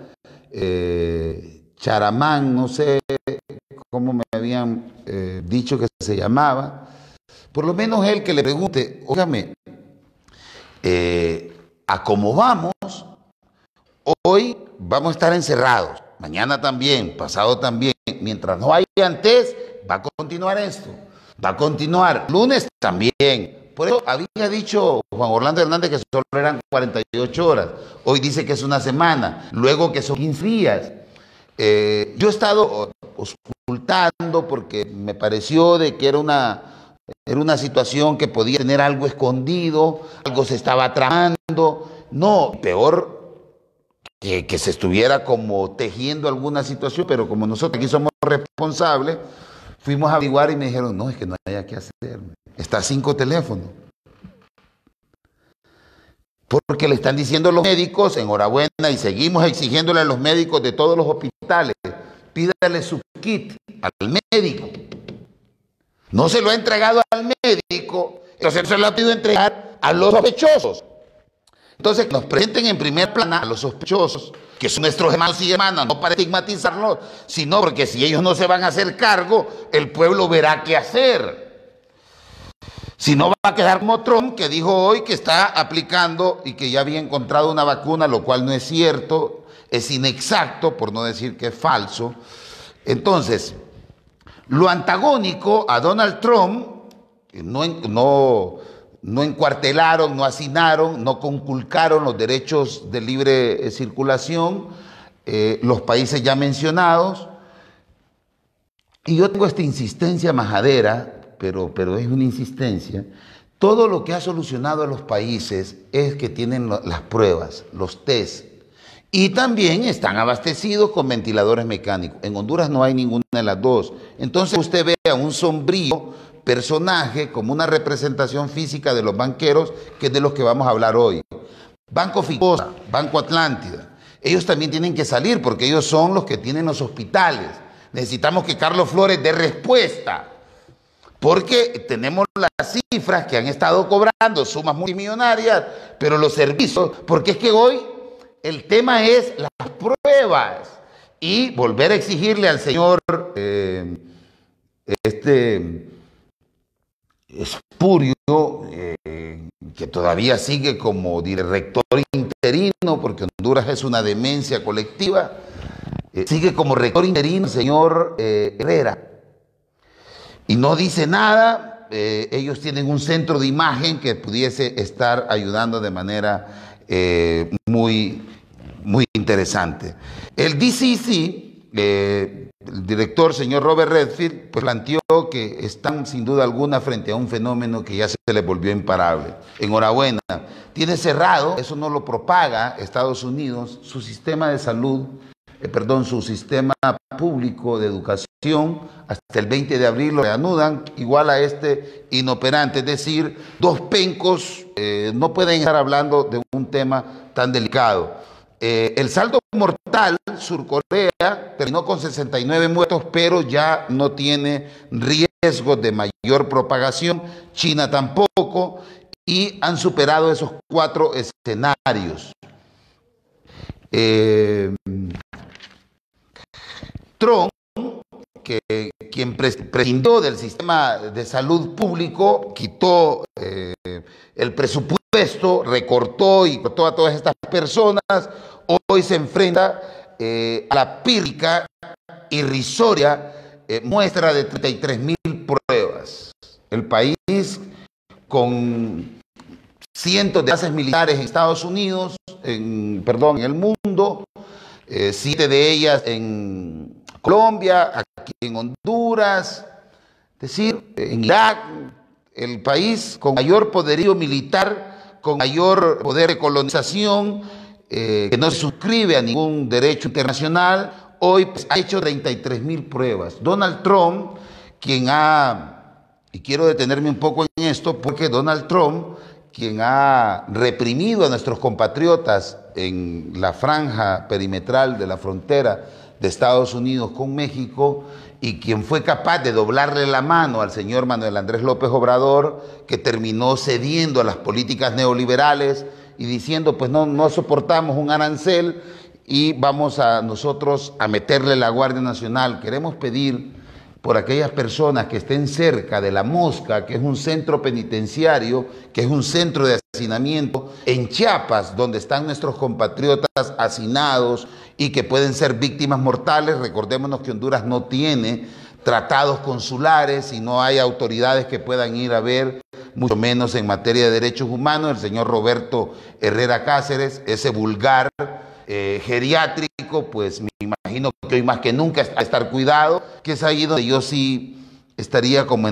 Charamán, no sé cómo me habían dicho que se llamaba. Por lo menos él que le pregunte, óigame, a cómo vamos, hoy vamos a estar encerrados, mañana también, pasado también, mientras no hayan test, va a continuar esto. Va a continuar. Lunes también. Por eso había dicho Juan Orlando Hernández que solo eran 48 horas. Hoy dice que es una semana. Luego que son 15 días. Yo he estado ocultando porque me pareció de que era una situación que podía tener algo escondido, algo se estaba tramando. No, peor que se estuviera como tejiendo alguna situación, pero como nosotros aquí somos responsables, fuimos a averiguar y me dijeron, no, es que no hay que hacer. Está 5 teléfonos. Porque le están diciendo los médicos, enhorabuena, y seguimos exigiéndole a los médicos de todos los hospitales, pídale su kit al médico. No se lo ha entregado al médico, entonces se lo ha pedido entregar a los sospechosos. Entonces, nos presenten en primer plano a los sospechosos, que son nuestros hermanos y hermanas, no para estigmatizarlos, sino porque si ellos no se van a hacer cargo, el pueblo verá qué hacer. Si no, va a quedar como Trump, que dijo hoy que está aplicando y que ya había encontrado una vacuna, lo cual no es cierto, es inexacto, por no decir que es falso. Entonces, lo antagónico a Donald Trump, no encuartelaron, no hacinaron, no conculcaron los derechos de libre circulación, los países ya mencionados. Y yo tengo esta insistencia majadera, pero es una insistencia. Todo lo que ha solucionado a los países es que tienen las pruebas, los test, y también están abastecidos con ventiladores mecánicos. En Honduras no hay ninguna de las dos. Entonces usted ve a un sombrío personaje como una representación física de los banqueros, que es de los que vamos a hablar hoy. Banco Ficosa, Banco Atlántida, ellos también tienen que salir porque ellos son los que tienen los hospitales. Necesitamos que Carlos Flores dé respuesta, porque tenemos las cifras que han estado cobrando, sumas multimillonarias, pero los servicios, porque es que hoy el tema es las pruebas y volver a exigirle al señor Espurio, que todavía sigue como rector interino, porque Honduras es una demencia colectiva, sigue como rector interino el señor Herrera, y no dice nada. Ellos tienen un centro de imagen que pudiese estar ayudando de manera muy interesante. El DCC, el director, señor Robert Redfield, pues planteó que están sin duda alguna frente a un fenómeno que ya se les volvió imparable. Enhorabuena. Tiene cerrado, eso no lo propaga Estados Unidos, su sistema de salud, su sistema público de educación, hasta el 20 de abril lo reanudan, igual a este inoperante. Es decir, dos pencos no pueden estar hablando de un tema tan delicado. El saldo mortal, Surcorea terminó con 69 muertos, pero ya no tiene riesgos de mayor propagación, China tampoco, y han superado esos 4 escenarios. Trump, quien prescindió del sistema de salud público, quitó el presupuesto, recortó y cortó a todas estas personas, hoy se enfrenta a la pírrica, irrisoria muestra de 33.000 pruebas. El país con cientos de bases militares en Estados Unidos, en el mundo, 7 de ellas en Colombia, aquí en Honduras, es decir, en Irak, el país con mayor poderío militar, con mayor poder de colonización, que no se suscribe a ningún derecho internacional, hoy pues, ha hecho 33.000 pruebas. Donald Trump, y quiero detenerme un poco en esto, porque Donald Trump, quien ha reprimido a nuestros compatriotas en la franja perimetral de la frontera de Estados Unidos con México, y quien fue capaz de doblarle la mano al señor Manuel Andrés López Obrador, que terminó cediendo a las políticas neoliberales y diciendo, pues no soportamos un arancel y vamos a nosotros a meterle la Guardia Nacional. Queremos pedir por aquellas personas que estén cerca de La Mosca, que es un centro penitenciario, que es un centro de hacinamiento en Chiapas, donde están nuestros compatriotas hacinados y que pueden ser víctimas mortales. Recordémonos que Honduras no tiene tratados consulares y no hay autoridades que puedan ir a ver, mucho menos en materia de derechos humanos. El señor Roberto Herrera Cáceres, ese vulgar geriátrico, pues me imagino que hoy más que nunca a estar cuidado, que es ahí donde yo sí estaría como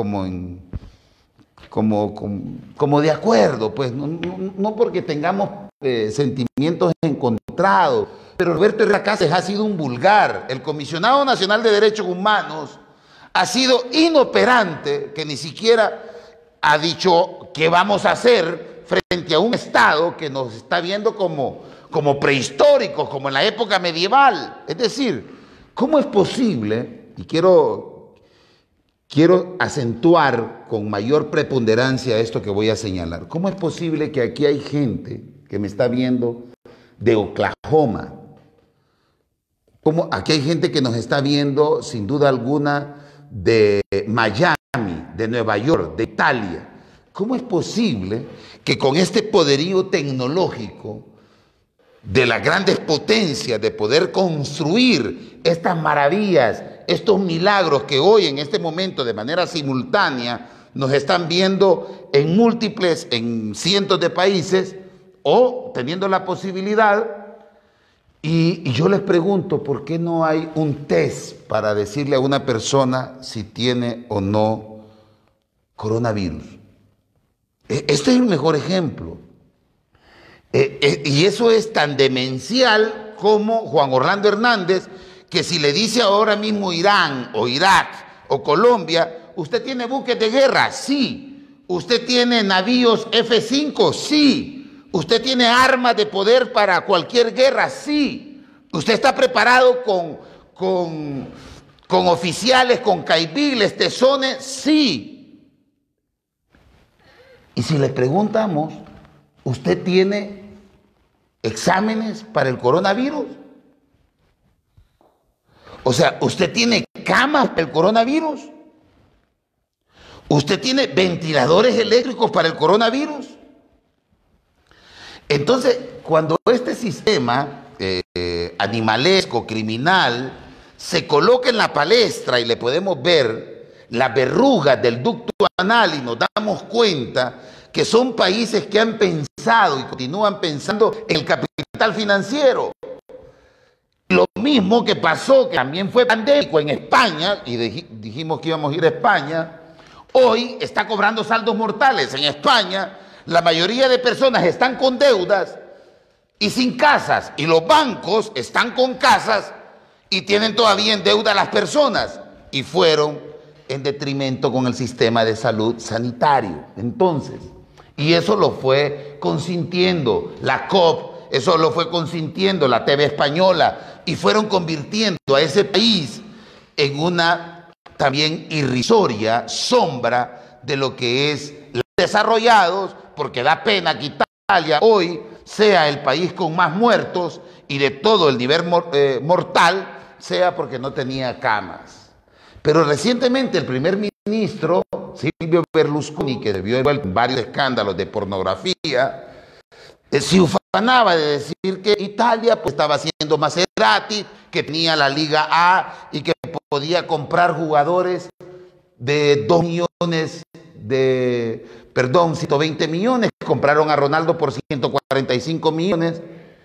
de acuerdo, pues no porque tengamos sentimientos encontrados, pero Roberto Herrera Cáceres ha sido un vulgar. El Comisionado Nacional de Derechos Humanos ha sido inoperante, que ni siquiera ha dicho qué vamos a hacer frente a un Estado que nos está viendo como prehistóricos, como en la época medieval. Es decir, ¿cómo es posible? Y quiero acentuar con mayor preponderancia esto que voy a señalar. ¿Cómo es posible que aquí hay gente que me está viendo de Oklahoma? Aquí hay gente que nos está viendo, sin duda alguna, de Miami, de Nueva York, de Italia? ¿Cómo es posible que con este poderío tecnológico de las grandes potencias, de poder construir estas maravillas, estos milagros que hoy en este momento de manera simultánea nos están viendo en cientos de países, o teniendo la posibilidad? Y yo les pregunto, ¿por qué no hay un test para decirle a una persona si tiene o no coronavirus? Este es el mejor ejemplo. Y eso es tan demencial como Juan Orlando Hernández, que si le dice ahora mismo Irán o Irak o Colombia, ¿usted tiene buques de guerra? Sí. ¿Usted tiene navíos F-5? Sí. ¿Usted tiene armas de poder para cualquier guerra? Sí. ¿Usted está preparado con oficiales, con caibiles, tesones? Sí. Y si le preguntamos, ¿usted tiene exámenes para el coronavirus? O sea, ¿usted tiene camas para el coronavirus? ¿Usted tiene ventiladores eléctricos para el coronavirus? Entonces, cuando este sistema animalesco, criminal, se coloca en la palestra y le podemos ver las verrugas del ducto anal y nos damos cuenta que son países que han pensado y continúan pensando en el capital financiero. Lo mismo que pasó, que también fue pandémico en España, y dijimos que íbamos a ir a España, hoy está cobrando saldos mortales. En España, la mayoría de personas están con deudas y sin casas, y los bancos están con casas y tienen todavía en deuda a las personas, y fueron en detrimento con el sistema de salud sanitario. Entonces, y eso lo fue consintiendo la COP, eso lo fue consintiendo la TV española, y fueron convirtiendo a ese país en una también irrisoria sombra de lo que es los desarrollados, porque da pena que Italia hoy sea el país con más muertos y de todo el nivel mortal, sea porque no tenía camas. Pero recientemente el primer ministro, Silvio Berlusconi, que debió envuelto en varios escándalos de pornografía, se ufanaba de decir que Italia pues, estaba haciendo Maserati, que tenía la Liga A y que podía comprar jugadores de 120 millones, compraron a Ronaldo por 145 millones.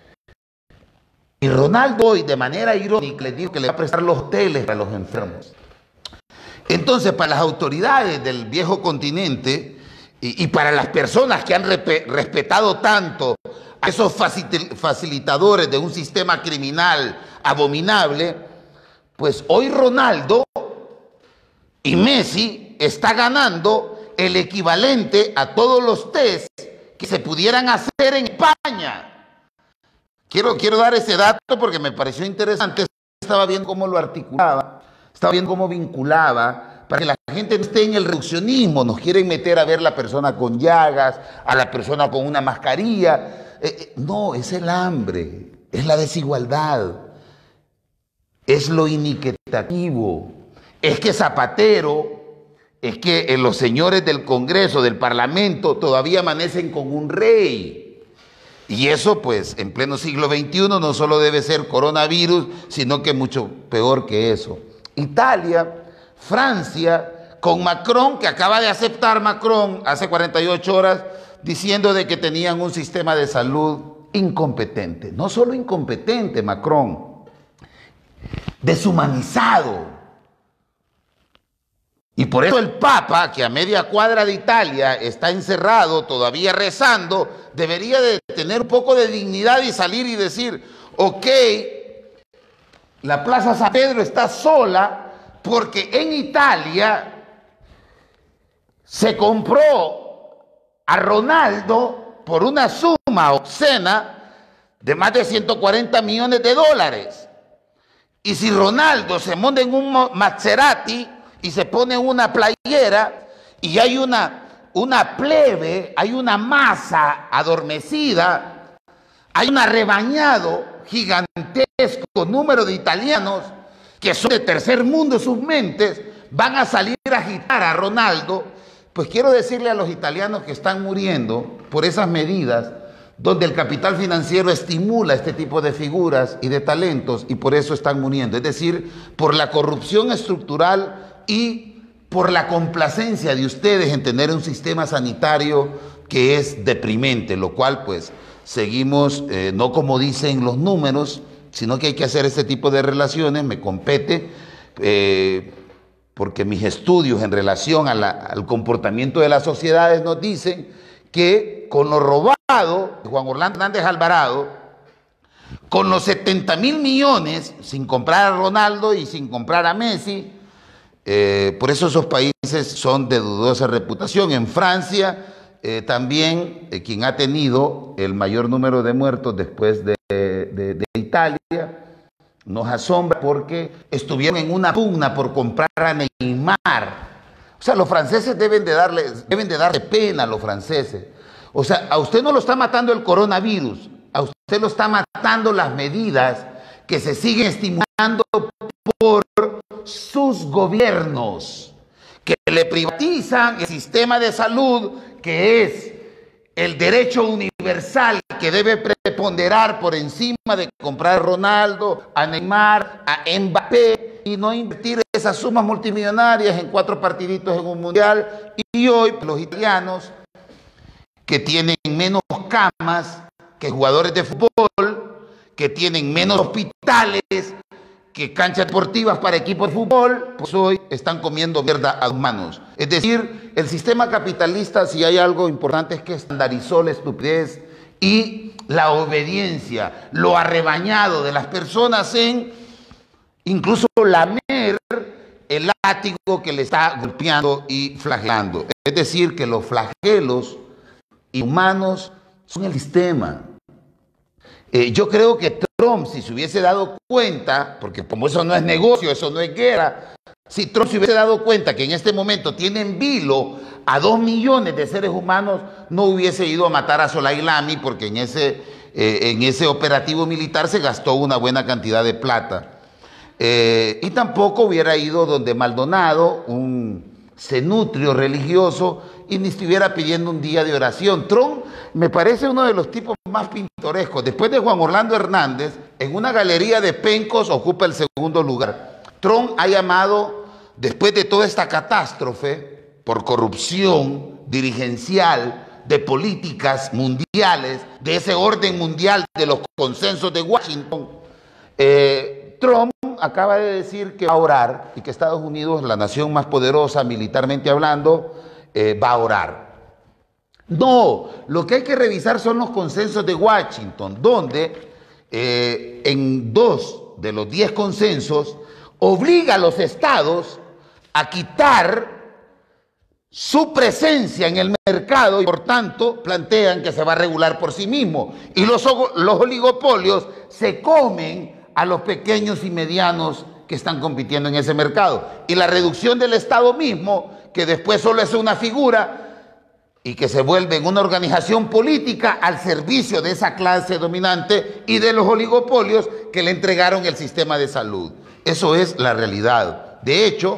Y Ronaldo hoy, de manera irónica, le dijo que le va a prestar los hoteles para los enfermos. Entonces, para las autoridades del viejo continente y para las personas que han respetado tanto a esos facilitadores de un sistema criminal abominable, pues hoy Ronaldo y Messi está ganando el equivalente a todos los test que se pudieran hacer en España. Quiero dar ese dato porque me pareció interesante. Estaba viendo cómo lo articulaba, estaba viendo cómo vinculaba, para que la gente no esté en el reduccionismo. Nos quieren meter a ver la persona con llagas, a la persona con una mascarilla. No, es el hambre, es la desigualdad, es lo iniquitativo. Es que Zapatero, es que los señores del Congreso, del Parlamento, todavía amanecen con un rey. Y eso, pues, en pleno siglo XXI no solo debe ser coronavirus, sino que mucho peor que eso. Italia, Francia, con Macron, que acaba de aceptar Macron hace 48 horas, diciendo de que tenían un sistema de salud incompetente. No solo incompetente, Macron, deshumanizado. Y por eso el Papa, que a media cuadra de Italia está encerrado, todavía rezando, debería de tener un poco de dignidad y salir y decir, ok, la Plaza San Pedro está sola porque en Italia se compró a Ronaldo por una suma obscena de más de 140 millones de dólares. Y si Ronaldo se monta en un Maserati y se pone una playera y hay una plebe, hay una masa adormecida, hay un arrebañado gigantesco número de italianos que son de tercer mundo sus mentes, van a salir a agitar a Ronaldo. Pues quiero decirle a los italianos que están muriendo por esas medidas donde el capital financiero estimula este tipo de figuras y de talentos y por eso están muriendo, es decir, por la corrupción estructural y por la complacencia de ustedes en tener un sistema sanitario que es deprimente, lo cual pues seguimos, no como dicen los números, sino que hay que hacer este tipo de relaciones, me compete, porque mis estudios en relación al comportamiento de las sociedades nos dicen que con lo robado de Juan Orlando Hernández Alvarado, con los 70.000 millones, sin comprar a Ronaldo y sin comprar a Messi, por eso esos países son de dudosa reputación. En Francia también, quien ha tenido el mayor número de muertos después de Italia, nos asombra porque estuvieron en una pugna por comprar a Neymar. O sea, los franceses deben de darle pena a los franceses. O sea, a usted no lo está matando el coronavirus, a usted lo está matando las medidas que se siguen estimulando por sus gobiernos, que le privatizan el sistema de salud, que es el derecho universal que debe preponderar por encima de comprar a Ronaldo, a Neymar, a Mbappé y no invertir esas sumas multimillonarias en 4 partiditos en un mundial. Y hoy los italianos, que tienen menos camas que jugadores de fútbol, que tienen menos hospitales que canchas deportivas para equipos de fútbol, pues hoy están comiendo mierda a 2 manos. Es decir, el sistema capitalista, si hay algo importante, es que estandarizó la estupidez y la obediencia, lo arrebañado de las personas en incluso lamer el látigo que le está golpeando y flagelando. Es decir, que los flagelos humanos son el sistema. Yo creo que Trump, si se hubiese dado cuenta, porque como eso no es negocio, eso no es guerra, si Trump se hubiese dado cuenta que en este momento tiene en vilo a 2 millones de seres humanos, no hubiese ido a matar a Soleimani, porque en ese operativo militar se gastó una buena cantidad de plata. Y tampoco hubiera ido donde Maldonado, un cenutrio religioso, y ni estuviera pidiendo un día de oración. Trump me parece uno de los tipos más pintorescos. Después de Juan Orlando Hernández, en una galería de pencos ocupa el segundo lugar. Trump ha llamado, después de toda esta catástrofe por corrupción dirigencial, de políticas mundiales, de ese orden mundial de los consensos de Washington, Trump acaba de decir que va a orar y que Estados Unidos, la nación más poderosa militarmente hablando, va a orar. No, lo que hay que revisar son los consensos de Washington, donde en 2 de los 10 consensos obliga a los estados a quitar su presencia en el mercado y por tanto plantean que se va a regular por sí mismo. Y los oligopolios se comen a los pequeños y medianos que están compitiendo en ese mercado. Y la reducción del Estado mismo, que después solo es una figura y que se vuelve en una organización política al servicio de esa clase dominante y de los oligopolios que le entregaron el sistema de salud. Eso es la realidad. De hecho,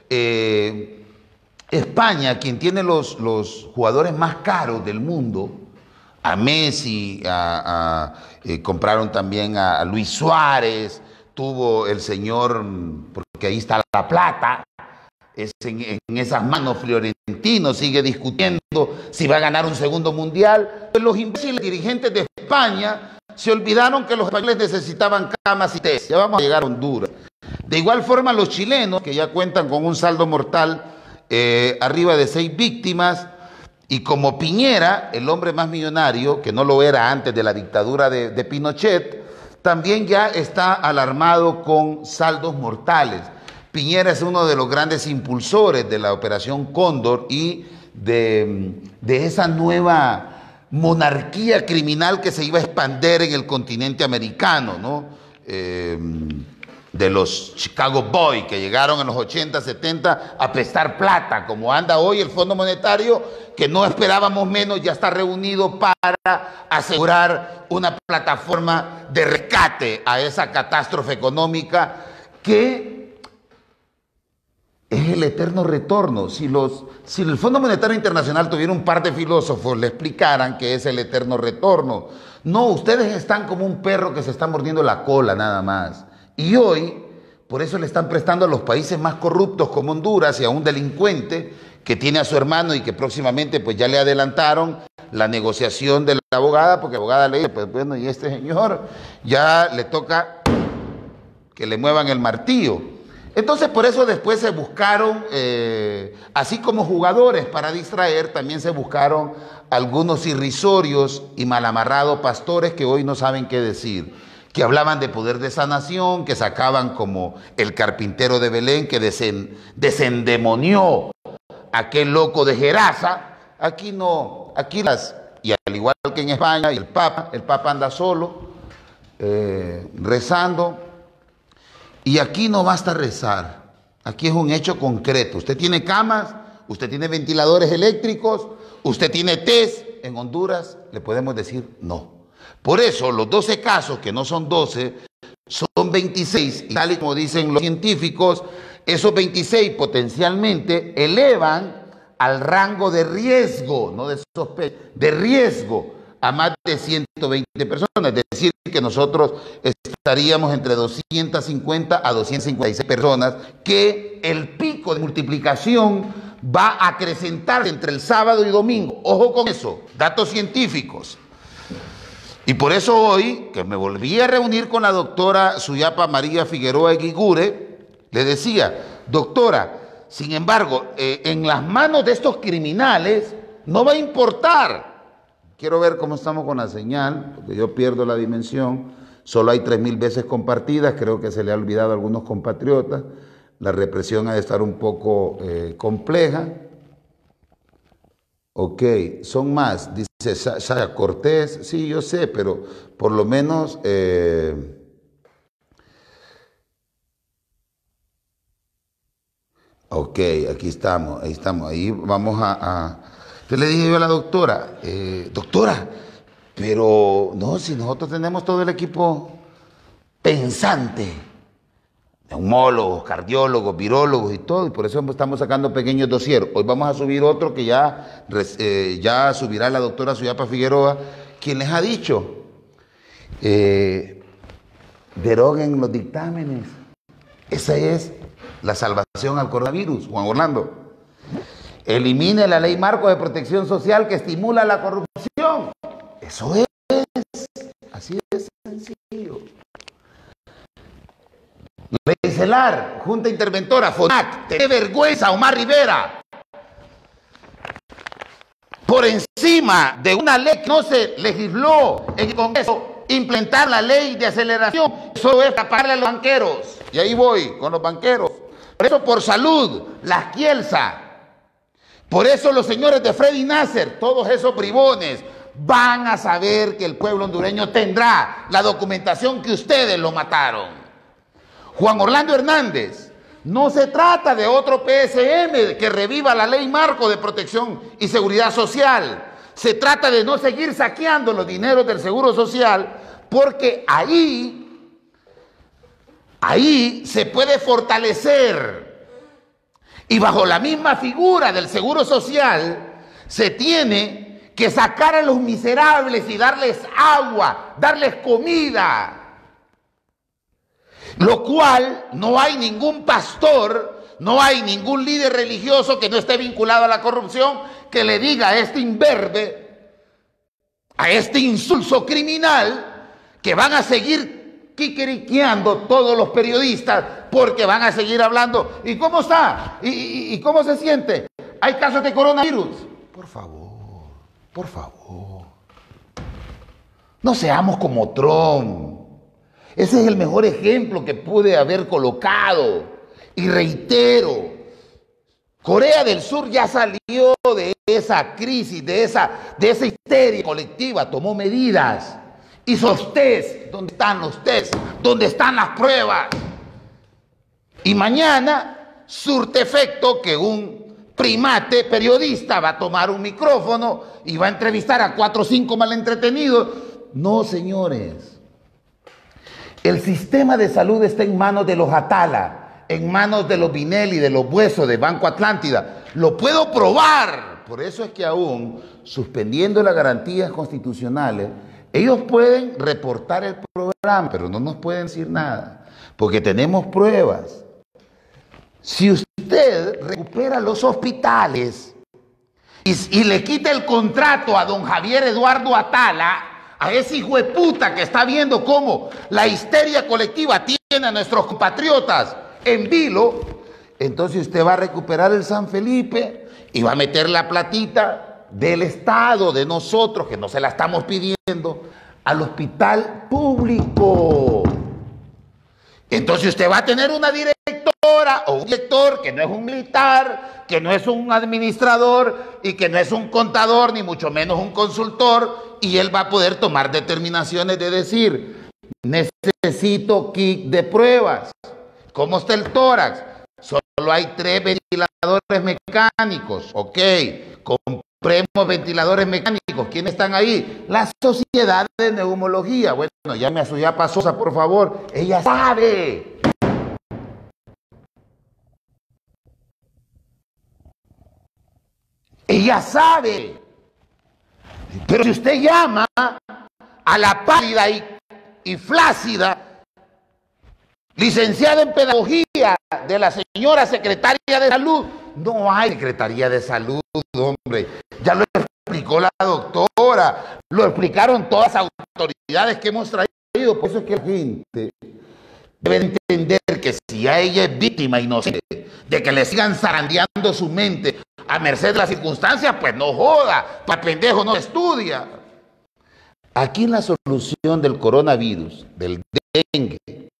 España, quien tiene los jugadores más caros del mundo, a Messi, compraron también a Luis Suárez, tuvo el señor, porque ahí está la plata, es en esas manos Florentino, sigue discutiendo si va a ganar un segundo mundial. Los imbéciles dirigentes de España se olvidaron que los españoles necesitaban camas y test. Ya vamos a llegar a Honduras. De igual forma los chilenos, que ya cuentan con un saldo mortal arriba de 6 víctimas, y como Piñera, el hombre más millonario, que no lo era antes de la dictadura de Pinochet, también ya está alarmado con saldos mortales. Piñera es uno de los grandes impulsores de la Operación Cóndor y de esa nueva monarquía criminal que se iba a expandir en el continente americano, ¿no? De los Chicago Boys que llegaron en los 80, 70 a prestar plata, como anda hoy el Fondo Monetario, que no esperábamos menos, ya está reunido para asegurar una plataforma de rescate a esa catástrofe económica que es el eterno retorno. Si el Fondo Monetario Internacional tuviera un par de filósofos, le explicaran que es el eterno retorno. No, ustedes están como un perro que se está mordiendo la cola nada más. Y hoy, por eso le están prestando a los países más corruptos como Honduras y a un delincuente que tiene a su hermano y que próximamente pues ya le adelantaron la negociación de la abogada, porque la abogada le dice, pues bueno, y este señor ya le toca que le muevan el martillo. Entonces por eso después se buscaron, así como jugadores para distraer, también se buscaron algunos irrisorios y mal amarrados pastores que hoy no saben qué decir, que hablaban de poder de sanación, que sacaban como el carpintero de Belén que desendemonió a aquel loco de Gerasa. Aquí no, y al igual que en España, el Papa anda solo, rezando, y aquí no basta rezar, aquí es un hecho concreto. Usted tiene camas, usted tiene ventiladores eléctricos, usted tiene test. En Honduras le podemos decir no. Por eso los 12 casos, que no son 12, son 26, y tal y como dicen los científicos, esos 26 potencialmente elevan al rango de riesgo, no de sospecha, de riesgo a más de 120 personas, es decir, que nosotros estaríamos entre 250 a 256 personas, que el pico de multiplicación va a acrecentar entre el sábado y domingo. Ojo con eso, datos científicos. Y por eso hoy, que me volví a reunir con la doctora Suyapa María Figueroa Eguigure, le decía, doctora, sin embargo, en las manos de estos criminales no va a importar. Quiero ver cómo estamos con la señal, porque yo pierdo la dimensión. Solo hay 3.000 veces compartidas, creo que se le ha olvidado a algunos compatriotas. La represión ha de estar un poco compleja. Ok, son más, dice Sasha Cortés. Sí, yo sé, pero por lo menos... ok, aquí estamos, ahí vamos Yo le dije yo a la doctora, doctora, pero no, si nosotros tenemos todo el equipo pensante, neumólogos, cardiólogos, virólogos y todo, y por eso estamos sacando pequeños dossier. Hoy vamos a subir otro que ya subirá la doctora Suyapa Figueroa, quien les ha dicho, deroguen los dictámenes. Esa es la salvación al coronavirus, Juan Orlando. Elimine la ley marco de protección social que estimula la corrupción. Eso es, así de sencillo. Ley CELAR, Junta Interventora, FONAC, te dé vergüenza, Omar Rivera. Por encima de una ley que no se legisló en el Congreso, implementar la ley de aceleración, eso es para pagarle a los banqueros. Y ahí voy, con los banqueros. Por eso, por salud, las Kielsa. Por eso los señores de Freddy Nasser, todos esos bribones, van a saber que el pueblo hondureño tendrá la documentación que ustedes lo mataron. Juan Orlando Hernández, no se trata de otro PSM que reviva la ley marco de protección y seguridad social. Se trata de no seguir saqueando los dineros del Seguro Social, porque ahí se puede fortalecer. Y bajo la misma figura del Seguro Social, se tiene que sacar a los miserables y darles agua, darles comida. Lo cual no hay ningún pastor, no hay ningún líder religioso que no esté vinculado a la corrupción que le diga a este imberbe, a este insulso criminal, que van a seguir quiqueriqueando todos los periodistas porque van a seguir hablando. ¿Y cómo está? ¿Y cómo se siente? ¿Hay casos de coronavirus? Por favor, por favor. No seamos como Trump. Ese es el mejor ejemplo que pude haber colocado. Y reitero, Corea del Sur ya salió de esa crisis, de esa histeria colectiva, tomó medidas, hizo test. ¿Dónde están los test? ¿Dónde están las pruebas? Y mañana surte efecto que un primate periodista va a tomar un micrófono y va a entrevistar a 4 o 5 malentretenidos. No, señores. El sistema de salud está en manos de los Atala, en manos de los Binelli, de los Buesos, de Banco Atlántida. Lo puedo probar. Por eso es que aún, suspendiendo las garantías constitucionales, ellos pueden reportar el programa, pero no nos pueden decir nada, porque tenemos pruebas. Si usted recupera los hospitales y le quita el contrato a don Javier Eduardo Atala, a ese hijo de puta que está viendo cómo la histeria colectiva tiene a nuestros compatriotas en vilo, entonces usted va a recuperar el San Felipe y va a meter la platita del Estado, de nosotros, que no se la estamos pidiendo, al hospital público. Entonces usted va a tener una directora o un director que no es un militar, que no es un administrador y que no es un contador, ni mucho menos un consultor, y él va a poder tomar determinaciones de decir, necesito kit de pruebas. ¿Cómo está el tórax? Solo hay 3 ventiladores mecánicos. Ok, compremos ventiladores mecánicos. ¿Quiénes están ahí? La Sociedad de Neumología. Bueno, llame a Suyapa Sosa, por favor. Ella sabe. Ella sabe. Pero si usted llama a la pálida y flácida licenciada en pedagogía de la señora secretaria de salud, no hay secretaría de salud, hombre. Ya lo explicó la doctora, lo explicaron todas las autoridades que hemos traído. Por eso es que la gente debe entender que si a ella es víctima inocente de que le sigan zarandeando su mente a merced de las circunstancias, pues no joda, para pendejo no estudia. Aquí la solución del coronavirus, del dengue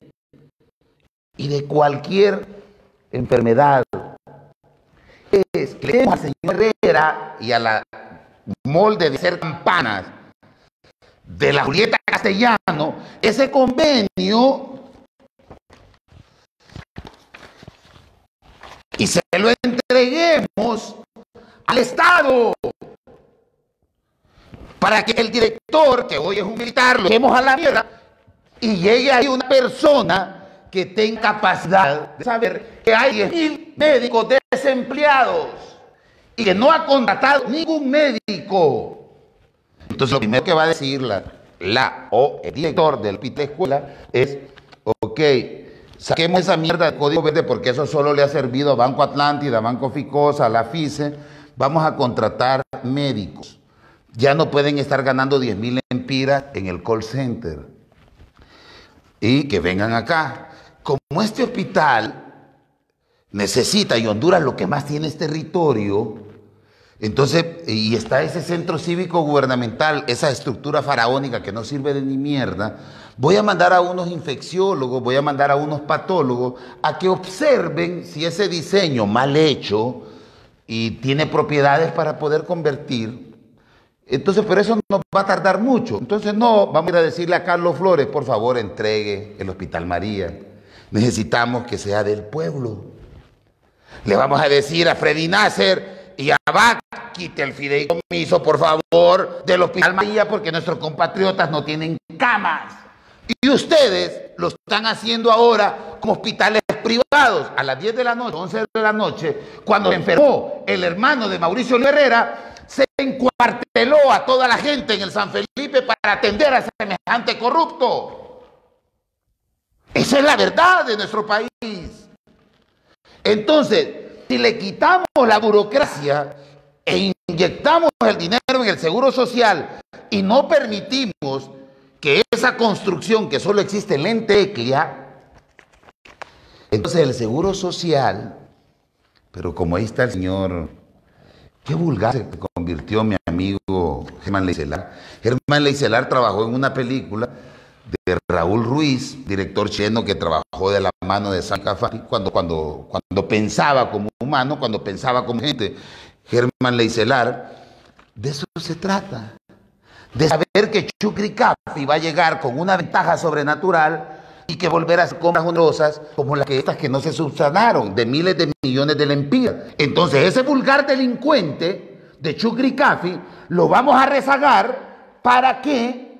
y de cualquier enfermedad es que le demos al señor Herrera y a la molde de hacer campanas de la Julieta Castellano ese convenio y se lo entreguemos al Estado para que el director, que hoy es un militar, lo dejemos a la mierda y llegue ahí una persona que tenga capacidad de saber que hay 10.000 médicos desempleados y que no ha contratado ningún médico. Entonces lo primero que va a decir el director del hospital de escuela es, ok, saquemos esa mierda de código verde porque eso solo le ha servido a Banco Atlántida, a Banco Ficosa, a la FICE. Vamos a contratar médicos. Ya no pueden estar ganando 10.000 lempiras en el call center. Y que vengan acá. Como este hospital necesita, y Honduras lo que más tiene es territorio, entonces, y está ese centro cívico gubernamental, esa estructura faraónica que no sirve de ni mierda, voy a mandar a unos infecciólogos, voy a mandar a unos patólogos a que observen si ese diseño mal hecho y tiene propiedades para poder convertir. Entonces, pero eso no va a tardar mucho. Entonces, no, vamos a ir a decirle a Carlos Flores, por favor, entregue el Hospital María. Necesitamos que sea del pueblo. Le vamos a decir a Freddy Nasser y a Bach, quite el fideicomiso, por favor, del Hospital María, porque nuestros compatriotas no tienen camas. Y ustedes lo están haciendo ahora como hospitales privados. A las 10 de la noche, 11 de la noche, cuando enfermó el hermano de Mauricio Herrera, se encuarteló a toda la gente en el San Felipe para atender a semejante corrupto. Esa es la verdad de nuestro país. Entonces, si le quitamos la burocracia e inyectamos el dinero en el seguro social y no permitimos que esa construcción que solo existe en Lenteclia, entonces el seguro social, pero como ahí está el señor, qué vulgar se convirtió mi amigo Germán Leicelar. Germán Leicelar trabajó en una película de Raúl Ruiz, director chileno que trabajó de la mano de San Cafari, cuando pensaba como humano, cuando pensaba como gente. Germán Leicelar, de eso se trata, de saber que Chucri Cafi va a llegar con una ventaja sobrenatural y que volver a hacer compras onerosas como las que estas que no se subsanaron, de miles de millones de lempiras. Entonces ese vulgar delincuente de Chucri Cafi lo vamos a rezagar para que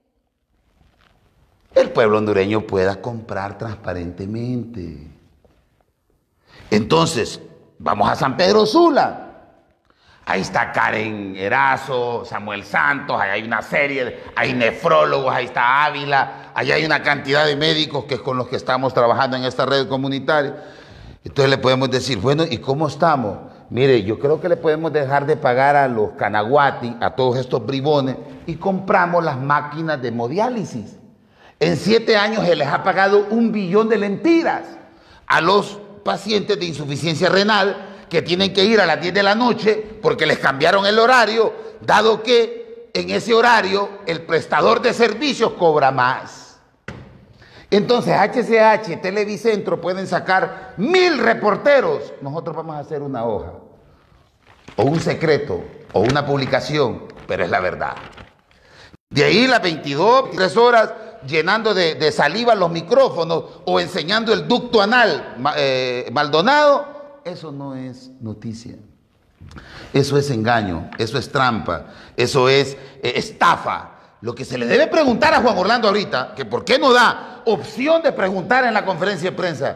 el pueblo hondureño pueda comprar transparentemente. Entonces, vamos a San Pedro Sula. Ahí está Karen Erazo, Samuel Santos, ahí hay una serie, hay nefrólogos, ahí está Ávila, ahí hay una cantidad de médicos que es con los que estamos trabajando en esta red comunitaria. Entonces le podemos decir, bueno, ¿y cómo estamos? Mire, yo creo que le podemos dejar de pagar a los canaguati, a todos estos bribones, y compramos las máquinas de hemodiálisis. En 7 años se les ha pagado 1 billón de lempiras a los pacientes de insuficiencia renal que tienen que ir a las 10 de la noche porque les cambiaron el horario, dado que en ese horario el prestador de servicios cobra más. Entonces HCH, Televicentro pueden sacar 1000 reporteros. Nosotros vamos a hacer una hoja, o un secreto, o una publicación, pero es la verdad. De ahí las 22, 3 horas llenando de saliva los micrófonos o enseñando el ducto anal Maldonado. Eso no es noticia. Eso es engaño, eso es trampa, eso es estafa. Lo que se le debe preguntar a Juan Orlando ahorita, que por qué no da opción de preguntar en la conferencia de prensa,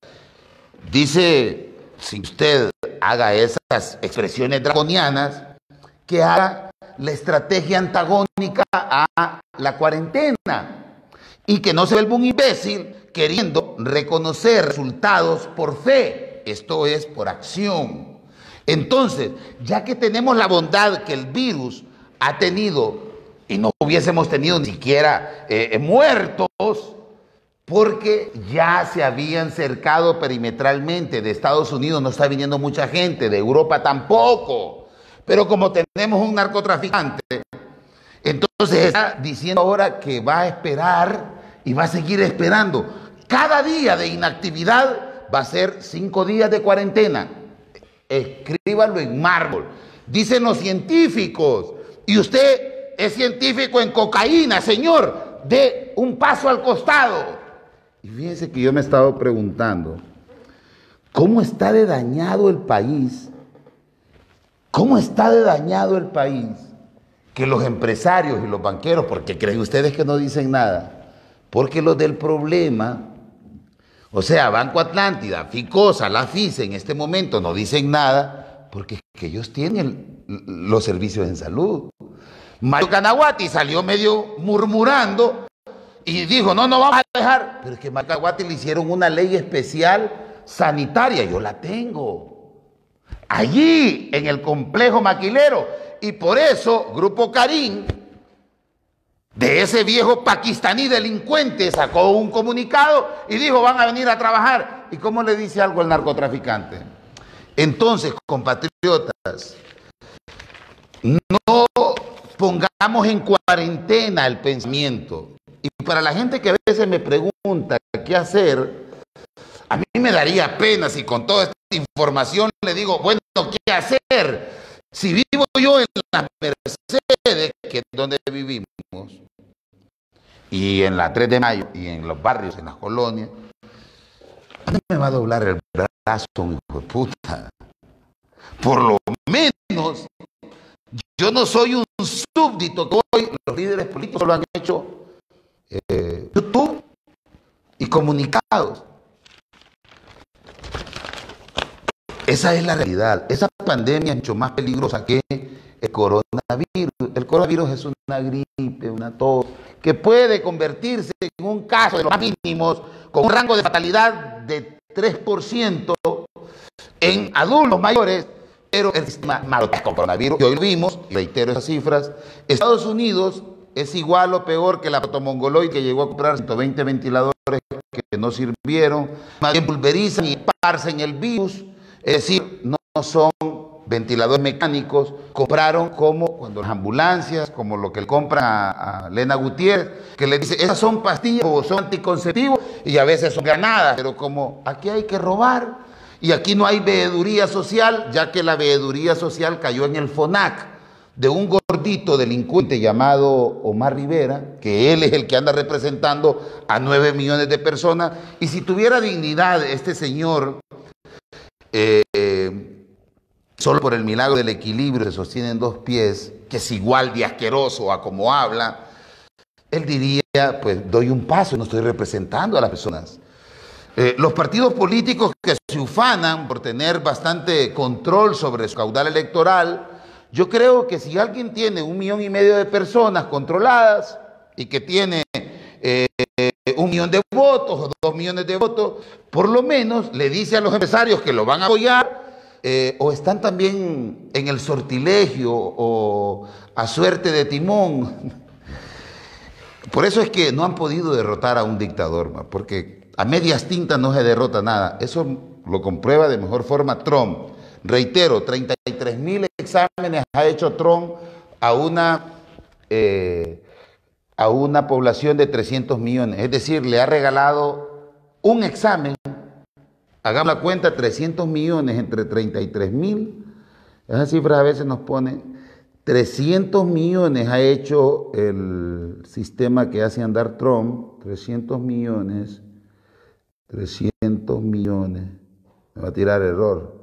dice, si usted haga esas expresiones draconianas, que haga la estrategia antagónica a la cuarentena y que no se vuelva un imbécil queriendo reconocer resultados por fe. Esto es por acción. Entonces, ya que tenemos la bondad que el virus ha tenido y no hubiésemos tenido ni siquiera muertos, porque ya se habían cercado perimetralmente. De Estados Unidos no está viniendo mucha gente, de Europa tampoco. Pero como tenemos un narcotraficante, entonces está diciendo ahora que va a esperar y va a seguir esperando. Cada día de inactividad va a ser 5 días de cuarentena. Escríbanlo en mármol. Dicen los científicos. Y usted es científico en cocaína, señor. Dé un paso al costado. Y fíjense que yo me he estado preguntando, ¿cómo está de dañado el país? ¿Cómo está de dañado el país? Que los empresarios y los banqueros, porque creen ustedes que no dicen nada, porque los del problema O sea, Banco Atlántida, Ficosa, la FICE en este momento no dicen nada porque es que ellos tienen los servicios en salud. Mario Canaguati salió medio murmurando y dijo, no, no vamos a dejar. Pero es que a Mario Canaguati le hicieron una ley especial sanitaria, yo la tengo. Allí, en el complejo maquilero. Y por eso, Grupo Karim, de ese viejo pakistaní delincuente, sacó un comunicado y dijo, van a venir a trabajar. ¿Y cómo le dice algo al narcotraficante? Entonces, compatriotas, no pongamos en cuarentena el pensamiento. Y para la gente que a veces me pregunta qué hacer, a mí me daría pena si con toda esta información le digo, bueno, ¿qué hacer? Si vivo yo en las Mercedes, que es donde vivimos, y en la 3 de Mayo, y en los barrios, en las colonias, ¿dónde me va a doblar el brazo, un hijo de puta? Por lo menos, yo no soy un súbdito que hoy los líderes políticos lo han hecho YouTube y comunicados. Esa es la realidad. Esa pandemia es mucho más peligrosa que el coronavirus. El coronavirus es una gripe, una tos, que puede convertirse en un caso de los más mínimos, con un rango de fatalidad de 3% en adultos mayores, pero el sistema malo con coronavirus, y hoy lo vimos, y reitero esas cifras, Estados Unidos es igual o peor que la protomongoloid, que llegó a comprar 120 ventiladores que no sirvieron, más bien pulverizan y esparcen el virus. Es decir, no son ventiladores mecánicos, compraron como cuando las ambulancias, como lo que le compran a Lena Gutiérrez, que le dice, esas son pastillas o son anticonceptivos y a veces son granadas, pero como aquí hay que robar y aquí no hay veeduría social, ya que la veeduría social cayó en el FONAC de un gordito delincuente llamado Omar Rivera, que él es el que anda representando a 9 millones de personas, y si tuviera dignidad este señor, solo por el milagro del equilibrio se sostiene en 2 pies, que es igual de asqueroso a como habla, él diría, pues doy un paso, no estoy representando a las personas. Los partidos políticos que se ufanan por tener bastante control sobre su caudal electoral, yo creo que si alguien tiene 1,5 millones de personas controladas y que tiene 1 millón de votos o 2 millones de votos, por lo menos le dice a los empresarios que lo van a apoyar, o están también en el sortilegio o a suerte de timón. Por eso es que no han podido derrotar a un dictador, porque a medias tintas no se derrota nada. Eso lo comprueba de mejor forma Trump. Reitero, 33,000 exámenes ha hecho Trump a una población de 300 millones. Es decir, le ha regalado un examen. Hagamos la cuenta, 300 millones entre 33,000. Esas cifras a veces nos ponen. 300 millones ha hecho el sistema que hace andar Trump. 300 millones. Me va a tirar error.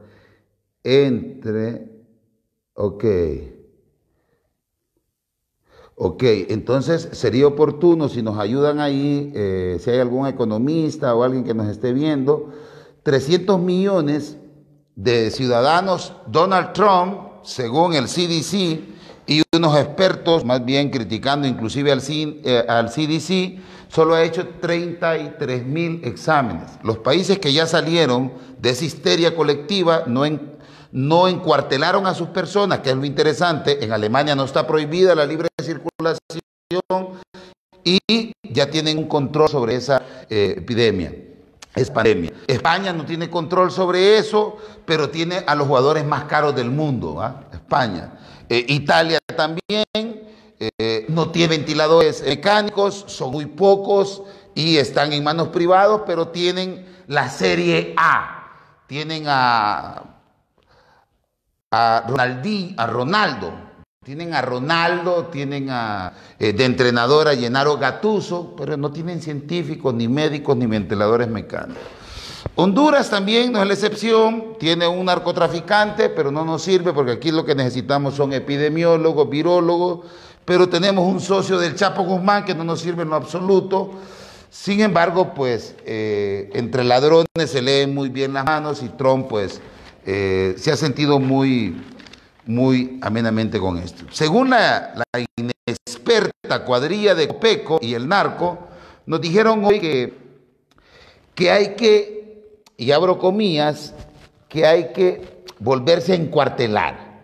Ok, entonces sería oportuno si nos ayudan ahí, si hay algún economista o alguien que nos esté viendo, 300 millones de ciudadanos Donald Trump, según el CDC, y unos expertos, más bien criticando inclusive al CDC, solo ha hecho 33,000 exámenes. Los países que ya salieron de esa histeria colectiva no encuartelaron a sus personas, que es lo interesante. En Alemania no está prohibida la libre circulación y ya tienen un control sobre esa epidemia, esa pandemia. España no tiene control sobre eso, pero tiene a los jugadores más caros del mundo, España. Italia también no tiene ventiladores mecánicos, son muy pocos y están en manos privadas, pero tienen la serie A, tienen a Ronaldo, tienen de entrenador a Gennaro Gattuso, pero no tienen científicos, ni médicos, ni ventiladores mecánicos. Honduras también no es la excepción, tiene un narcotraficante, pero no nos sirve porque aquí lo que necesitamos son epidemiólogos, virólogos, pero tenemos un socio del Chapo Guzmán que no nos sirve en lo absoluto. Sin embargo, pues entre ladrones se leen muy bien las manos y Trump pues se ha sentido muy amenamente con esto. Según la inexperta cuadrilla de Copeco y el narco, nos dijeron hoy que hay que, y abro comillas, que hay que volverse a encuartelar.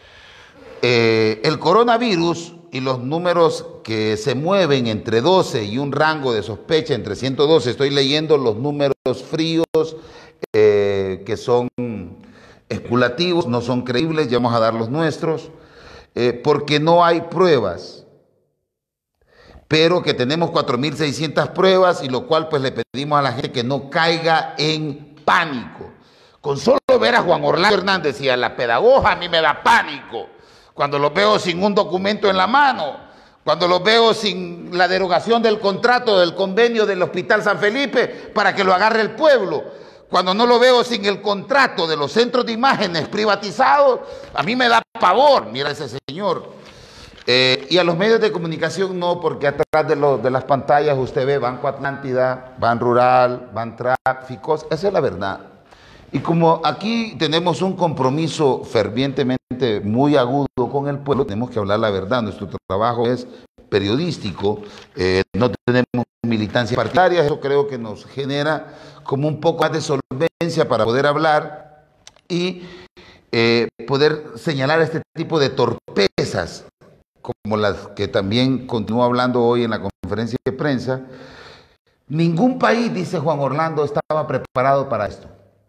El coronavirus y los números que se mueven entre 12 y un rango de sospecha entre 112, estoy leyendo los números fríos que son especulativos, no son creíbles, ya vamos a dar los nuestros, porque no hay pruebas, pero que tenemos 4.600 pruebas y lo cual pues le pedimos a la gente que no caiga en pánico. Con solo ver a Juan Orlando Hernández y a la pedagoga a mí me da pánico. Cuando los veo sin un documento en la mano, cuando los veo sin la derogación del contrato del convenio del Hospital San Felipe para que lo agarre el pueblo, cuando no lo veo sin el contrato de los centros de imágenes privatizados, a mí me da pavor, mira ese señor. Y a los medios de comunicación no, porque atrás de las pantallas usted ve Banco Atlántida, Ban Rural, Ban Tráficos, esa es la verdad. Y como aquí tenemos un compromiso fervientemente muy agudo con el pueblo, tenemos que hablar la verdad. Nuestro trabajo es periodístico, no tenemos militancia partidaria, eso creo que nos genera como un poco más de solvencia para poder hablar y poder señalar este tipo de torpezas, como las que también continúo hablando hoy en la conferencia de prensa. Ningún país, dice Juan Orlando, estaba preparado para esto.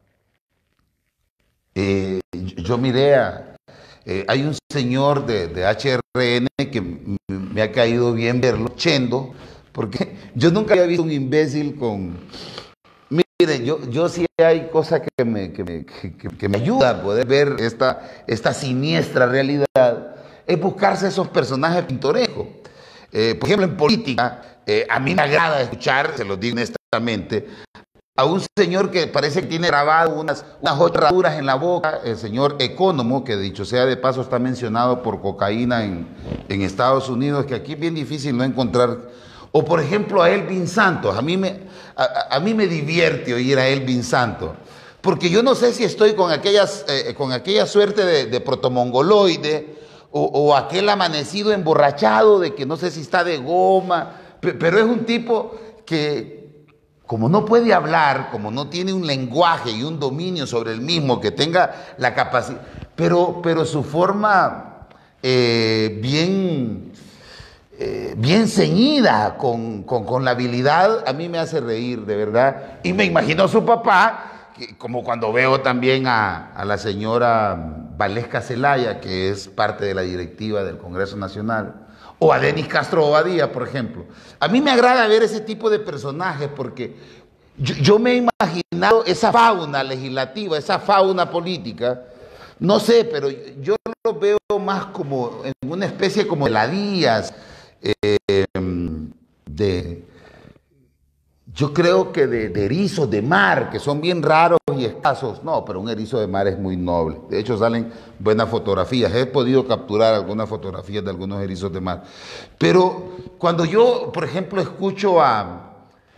Yo miré hay un señor de HRN que me ha caído bien verlo, Chendo, porque yo nunca había visto un imbécil con... Mire, yo sí hay cosas que me ayuda a poder ver esta siniestra realidad, es buscarse esos personajes pintorescos. Por ejemplo, en política, a mí me agrada escuchar, se lo digo honestamente, a un señor que parece que tiene grabado unas herraduras en la boca, el señor Economo, que dicho sea de paso está mencionado por cocaína en Estados Unidos, que aquí es bien difícil no encontrar. O por ejemplo a Elvin Santos, a mí me divierte oír a Elvin Santos, porque yo no sé si estoy con aquella suerte de protomongoloide o aquel amanecido emborrachado de que no sé si está de goma, pero es un tipo que... Como no puede hablar, como no tiene un lenguaje y un dominio sobre el mismo que tenga la capacidad, pero su forma bien ceñida, con la habilidad, a mí me hace reír, de verdad. Y me imagino a su papá, como cuando veo también a la señora Valesca Zelaya, que es parte de la directiva del Congreso Nacional, o a Denis Castro Bobadilla, por ejemplo. A mí me agrada ver ese tipo de personajes porque yo me he imaginado esa fauna legislativa, esa fauna política, no sé, pero yo lo veo más como en una especie como de ladillas, yo creo que de erizos de mar, que son bien raros y escasos. No, pero un erizo de mar es muy noble. De hecho, salen buenas fotografías. He podido capturar algunas fotografías de algunos erizos de mar. Pero cuando yo, por ejemplo, escucho a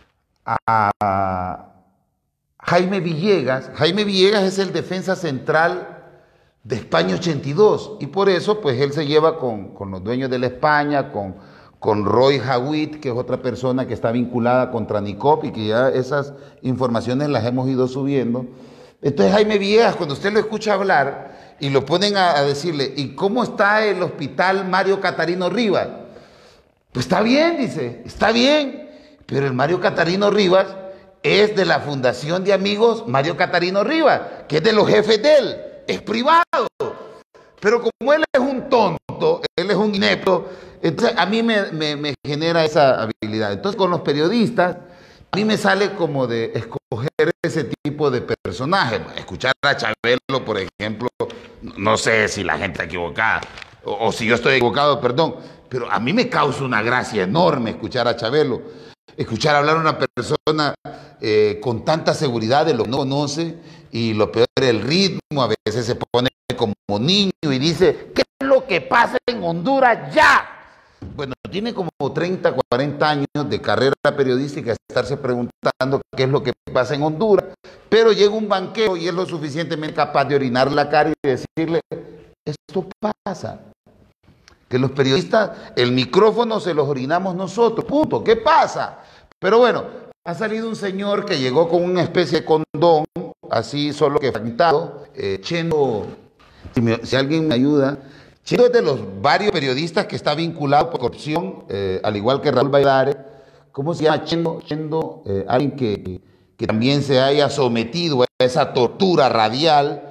Jaime Villegas es el defensa central de España 82. Y por eso, pues, él se lleva con los dueños de la España, con Roy Hawitt, que es otra persona que está vinculada con Tranicop y que ya esas informaciones las hemos ido subiendo. Entonces Jaime Villegas, cuando usted lo escucha hablar y lo ponen a decirle, ¿y cómo está el hospital Mario Catarino Rivas? Pues está bien, dice, está bien, pero el Mario Catarino Rivas es de la Fundación de Amigos Mario Catarino Rivas, que es de los jefes de él, es privado. Pero como él es un tonto, él es un inepto, entonces a mí me genera esa habilidad. Entonces con los periodistas, a mí me sale como de escoger ese tipo de personajes. Escuchar a Chabelo, por ejemplo, no sé si la gente está equivocada, o si yo estoy equivocado, perdón, pero a mí me causa una gracia enorme escuchar a Chabelo. Escuchar hablar a una persona con tanta seguridad de lo que no conoce, y lo peor es el ritmo, a veces se pone como niño y dice, ¿qué es lo que pasa en Honduras ya? bueno, tiene como 30, 40 años de carrera periodística, estarse preguntando qué es lo que pasa en Honduras, pero llega un banquero y es lo suficientemente capaz de orinar la cara y decirle, esto pasa, que los periodistas, el micrófono se los orinamos nosotros, punto, ¿qué pasa? Pero bueno, ha salido un señor que llegó con una especie de condón, así solo que fragmentado, Chendo, si alguien me ayuda, Chendo es de los varios periodistas que está vinculado por corrupción, al igual que Raúl Valladares. ¿Cómo se llama Chendo? Alguien que también se haya sometido a esa tortura radial.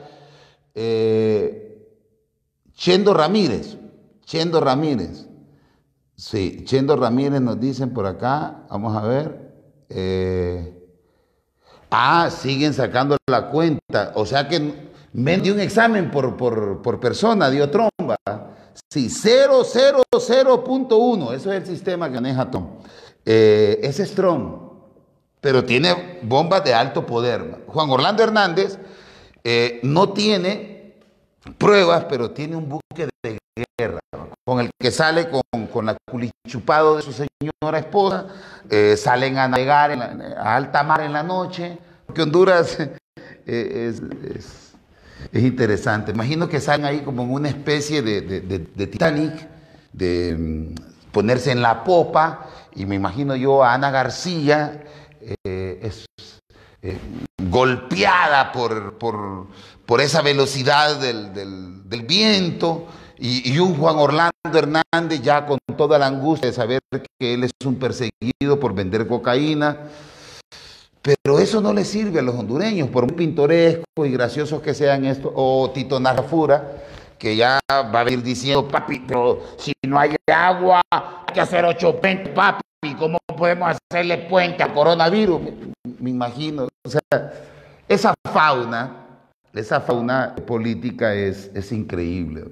Chendo Ramírez. Chendo Ramírez. Sí, Chendo Ramírez nos dicen por acá. Vamos a ver. Siguen sacando la cuenta. O sea que menos de un examen por persona dio tromba. Sí, 000.1. Eso es el sistema que maneja Tom. Ese es Trump, pero tiene bombas de alto poder. Juan Orlando Hernández no tiene pruebas, pero tiene un buque de guerra con el que sale con la culichupado de su señora esposa, salen a navegar a alta mar en la noche, porque Honduras es interesante. Imagino que salen ahí como en una especie de Titanic, de ponerse en la popa, y me imagino yo a Ana García golpeada por esa velocidad del viento, y un Juan Orlando Hernández ya con toda la angustia de saber que él es un perseguido por vender cocaína. Pero eso no le sirve a los hondureños, por muy pintorescos y graciosos que sean estos, o Tito Narafura, que ya va a venir diciendo, papi, pero si no hay agua, hay que hacer 8 puentes, papi, ¿cómo podemos hacerle puente al coronavirus? Me imagino. O sea, esa fauna política es increíble.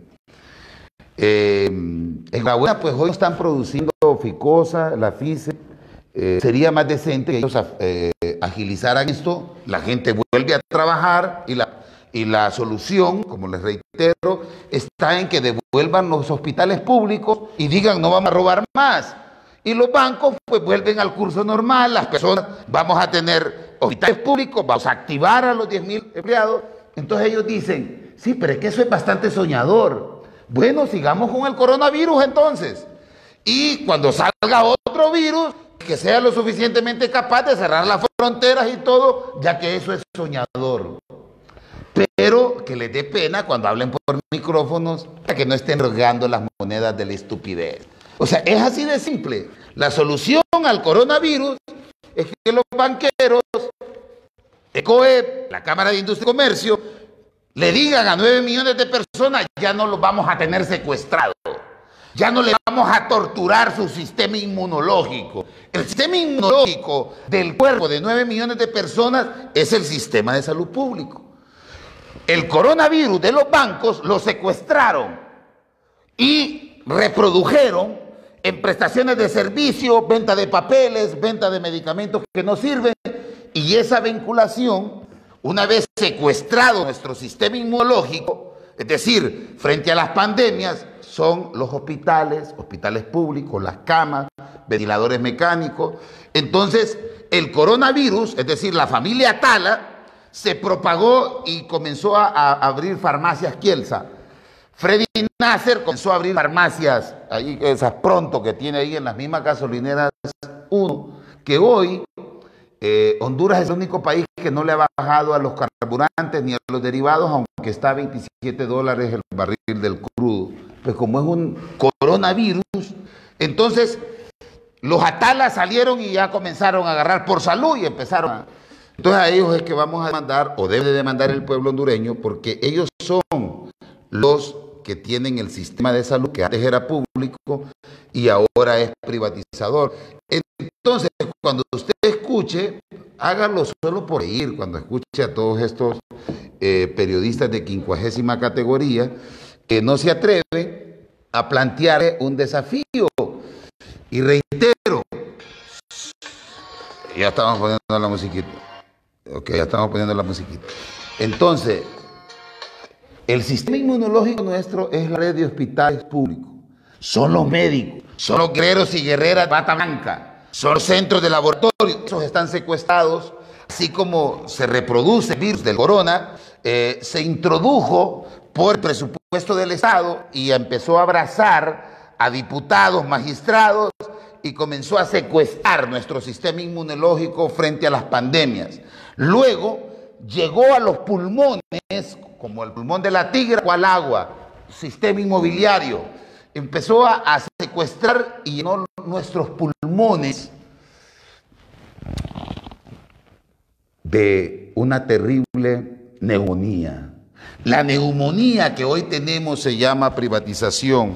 En Guaguana, pues hoy están produciendo Ficosa, la FICE. Sería más decente que ellos agilizaran esto, la gente vuelve a trabajar y la solución, como les reitero, está en que devuelvan los hospitales públicos y digan no vamos a robar más. Y los bancos pues vuelven al curso normal, las personas, vamos a tener hospitales públicos, vamos a activar a los 10.000 empleados. Entonces ellos dicen, sí, pero es que eso es bastante soñador. Bueno, sigamos con el coronavirus entonces. Y cuando salga otro virus, que sea lo suficientemente capaz de cerrar las fronteras y todo, ya que eso es soñador. Pero que les dé pena cuando hablen por micrófonos, para que no estén rogando las monedas de la estupidez. O sea, es así de simple. La solución al coronavirus es que los banqueros, ECOEP, la Cámara de Industria y Comercio, le digan a 9 millones de personas, ya no los vamos a tener secuestrados. Ya no le vamos a torturar su sistema inmunológico. El sistema inmunológico del cuerpo de 9 millones de personas es el sistema de salud público. El coronavirus de los bancos lo secuestraron y reprodujeron en prestaciones de servicios, venta de papeles, venta de medicamentos que no sirven, y esa vinculación, una vez secuestrado nuestro sistema inmunológico, es decir, frente a las pandemias, son los hospitales públicos, las camas, ventiladores mecánicos. Entonces, el coronavirus, es decir, la familia Tala, se propagó y comenzó a abrir farmacias Kielsa. Freddy Nasser comenzó a abrir farmacias, ahí, esas Pronto que tiene ahí en las mismas gasolineras 1, que hoy Honduras es el único país que no le ha bajado a los carburantes ni a los derivados, aunque está a $27 el barril del crudo. Pues como es un coronavirus, entonces los Atalas salieron y ya comenzaron a agarrar por salud y empezaron a... Entonces a ellos es que vamos a demandar, o debe de demandar el pueblo hondureño, porque ellos son los que tienen el sistema de salud que antes era público y ahora es privatizador. Entonces, cuando usted escuche, hágalo solo por ir, cuando escuche a todos estos periodistas de 50ª categoría, que no se atreven a plantear un desafío. Y reitero, ya estamos poniendo la musiquita. Ok, ya estamos poniendo la musiquita. Entonces, el sistema inmunológico nuestro es la red de hospitales públicos. son los médicos, son los guerreros y guerreras de bata blanca, son los centros de laboratorio, esos están secuestrados, así como se reproduce el virus del corona, se introdujo por el presupuesto del Estado y empezó a abrazar a diputados, magistrados y comenzó a secuestrar nuestro sistema inmunológico frente a las pandemias. Luego llegó a los pulmones, como el pulmón de la tigra o al agua, sistema inmobiliario. Empezó a secuestrar y llenó nuestros pulmones de una terrible neumonía. La neumonía que hoy tenemos se llama privatización.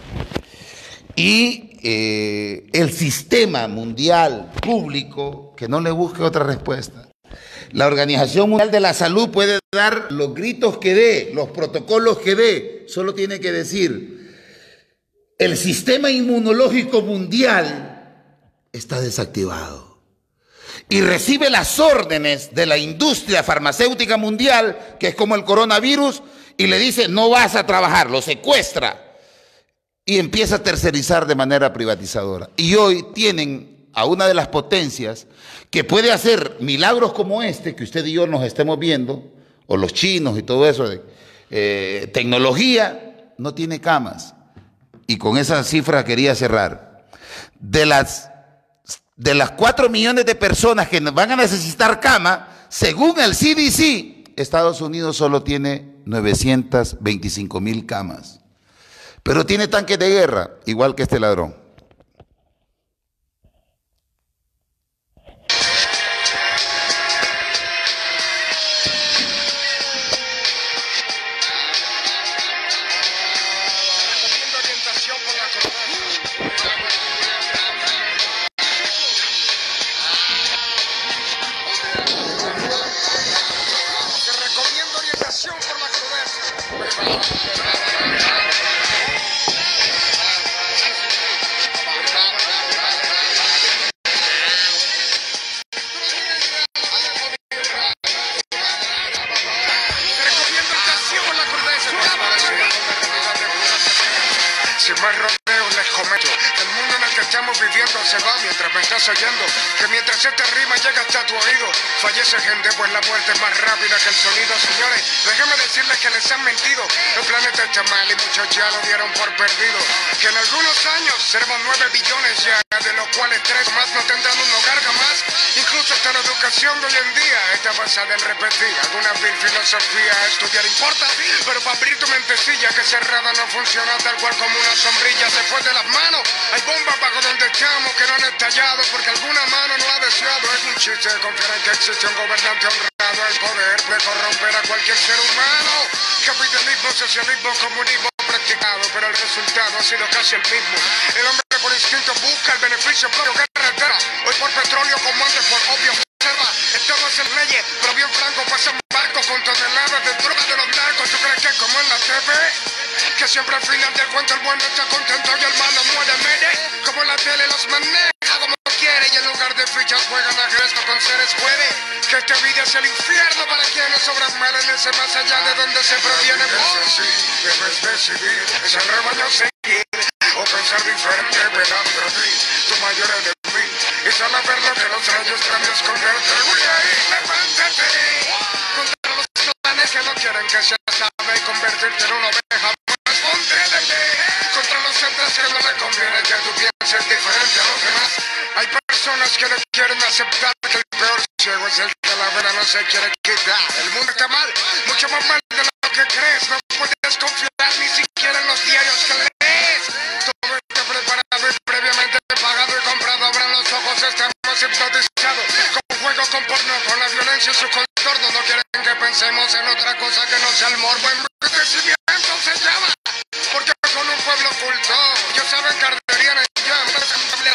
Y el sistema mundial público que no le busque otra respuesta. La Organización Mundial de la Salud puede dar los gritos que dé, los protocolos que dé, solo tiene que decir: el sistema inmunológico mundial está desactivado. Y recibe las órdenes de la industria farmacéutica mundial, que es como el coronavirus, y le dice: no vas a trabajar, lo secuestra. Y empieza a tercerizar de manera privatizadora. Y hoy tienen a una de las potencias que puede hacer milagros como este, que usted y yo nos estemos viendo, o los chinos y todo eso, tecnología, no tiene camas. Y con esa cifra quería cerrar. De las 4 millones de personas que van a necesitar cama, según el CDC, Estados Unidos solo tiene 925,000 camas. Pero tiene tanques de guerra, igual que este ladrón. Sin más rodeos les comento, el mundo en el que estamos viviendo se va mientras me estás oyendo, que mientras esta rima llega hasta tu oído, fallece gente pues la muerte es más rápida que el sonido. Señores, déjenme decirles que les han mentido, el planeta está mal y muchos ya lo dieron por perdido, que en algunos años seremos 9 billones ya, de los cuales 3 más no tendrán un hogar jamás. Incluso hasta la educación de hoy en día está basada en repetir alguna vil filosofía. Estudiar importa, pero para abrir tu mentecilla que cerrada no funciona tal cual como una sombrilla. Se fue de las manos, hay bombas bajo donde estamos que no han estallado porque alguna mano no ha deseado. Es un chiste confiar en que existe un gobernante honrado, el poder de corromper a cualquier ser humano. Capitalismo, socialismo, comunismo practicado, pero el resultado ha sido casi el mismo. El hombre por instinto busca el beneficio propio carretera, hoy por petróleo como antes por obvio. Estamos en leyes, pero bien franco pasan barcos con toneladas de drogas de los narcos. ¿Tú crees que es como en la TV? Que siempre al final del cuento el bueno está contento y el malo muere, mire. Como en la tele los maneja como quiere y en lugar de fichas juegan ajedrez con seres puede. Que esta vida es el infierno para quienes sobran mal en ese más allá de donde se proviene. Sí, debes decidir, es el rebaño seguir o pensar diferente, velando a ti, tu mayor enemigo. Y solo ver lo que los rayos grandes convierten. Levántate contra los planes que no quieren que seas sabe y convertirte en una oveja más. Ponte de pie contra los centros que no le conviene que tú pienses diferente a los demás. Hay personas que no quieren aceptar que el peor ciego es el que la vera no se quiere quitar. El mundo está mal, mucho más mal de lo que crees. No puedes confiar ni siquiera en los diarios que lees. Todo está preparado y previamente pagado y comprado. Abran los ojos, estamos hipnotizados con juegos, con porno, con la violencia y su contorno. No quieren que pensemos en otra cosa que no sea el morbo. Envejecimiento se llama, porque con un pueblo oculto. Ellos saben que arderían en llamas.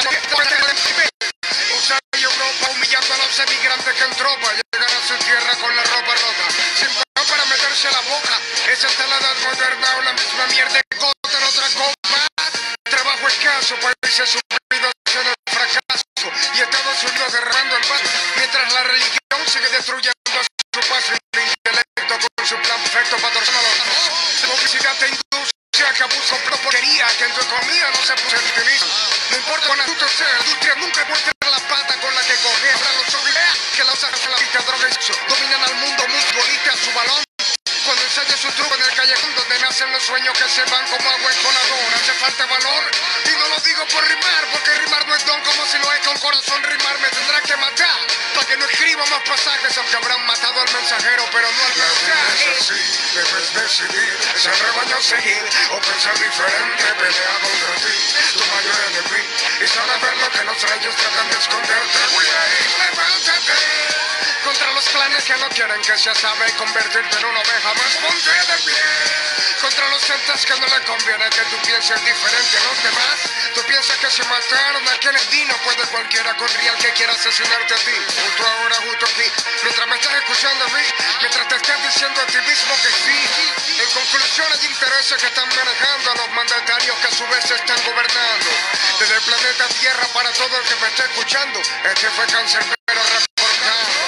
USA y Europa humillando a los emigrantes que en tropa llegan a su tierra con la ropa rota, sin pago para meterse a la boca. Esa es la edad moderna o la misma mierda que gota en otra copa. Trabajo escaso, países sumidos en el fracaso y Estados Unidos derramando el pan, mientras la religión sigue destruyendo su paso y el intelecto con su plan perfecto patrocinado. La publicidad te induce a que abuso, porquería, que en tu economía no se utiliza. No importa cuán astuto sea, la industria nunca muestra la pata con la que coge. Habrá los zombies que la usan en la pista, droga y sexo. Dominan al mundo futbolista a su balón. Cuando ensaye su truco en el callejón donde nacen los sueños que se van como agua en colador. Hace falta valor y no lo digo por rimar, porque rimar no es don como si lo es con corazón. Rimar me tendrá que matar para que no escriba más pasajes, aunque habrán matado al mensajero pero no al mensaje. Es así, debes decidir, ese rebaño seguir o pensar diferente, pelea contra ti, tu mayor enemigo, y saber ver lo que los reyes tratan de esconderte. Levántate contra los clanes que no quieren que se sabe y convertirte en una oveja más, ponte de pie. Contra los entes que no le conviene que tú pienses diferente a los demás. Tú piensas que si mataron a Kennedy no puede cualquiera con real que quiera asesinarte a ti. Justo ahora, justo aquí, mientras me estás escuchando a mí, mientras te estás diciendo a ti mismo que sí. En conclusión hay intereses que están manejando a los mandatarios que a su vez están gobernando. Desde el planeta Tierra para todo el que me esté escuchando, este fue Cancerbero reportando.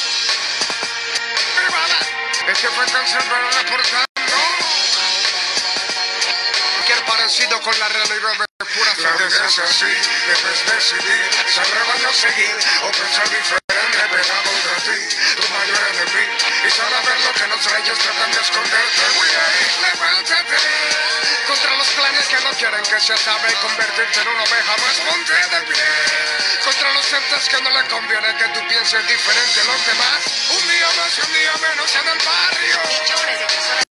Este fue Cancerbero reportando. Cualquier parecido con la realidad de pura certeza. Es así, debes decidir, ese rebaño seguir o pensar diferente, pelear contra ti, tu mayor enemigo, y saber ver lo que los reyes tratan de esconderte. Levántate contra los clanes que no quieren que se sabe y convertirte en una oveja más, ponte de pie. Contra los entes que no le conviene que tú pienses diferente a los demás. Un día más y un día menos en el barrio.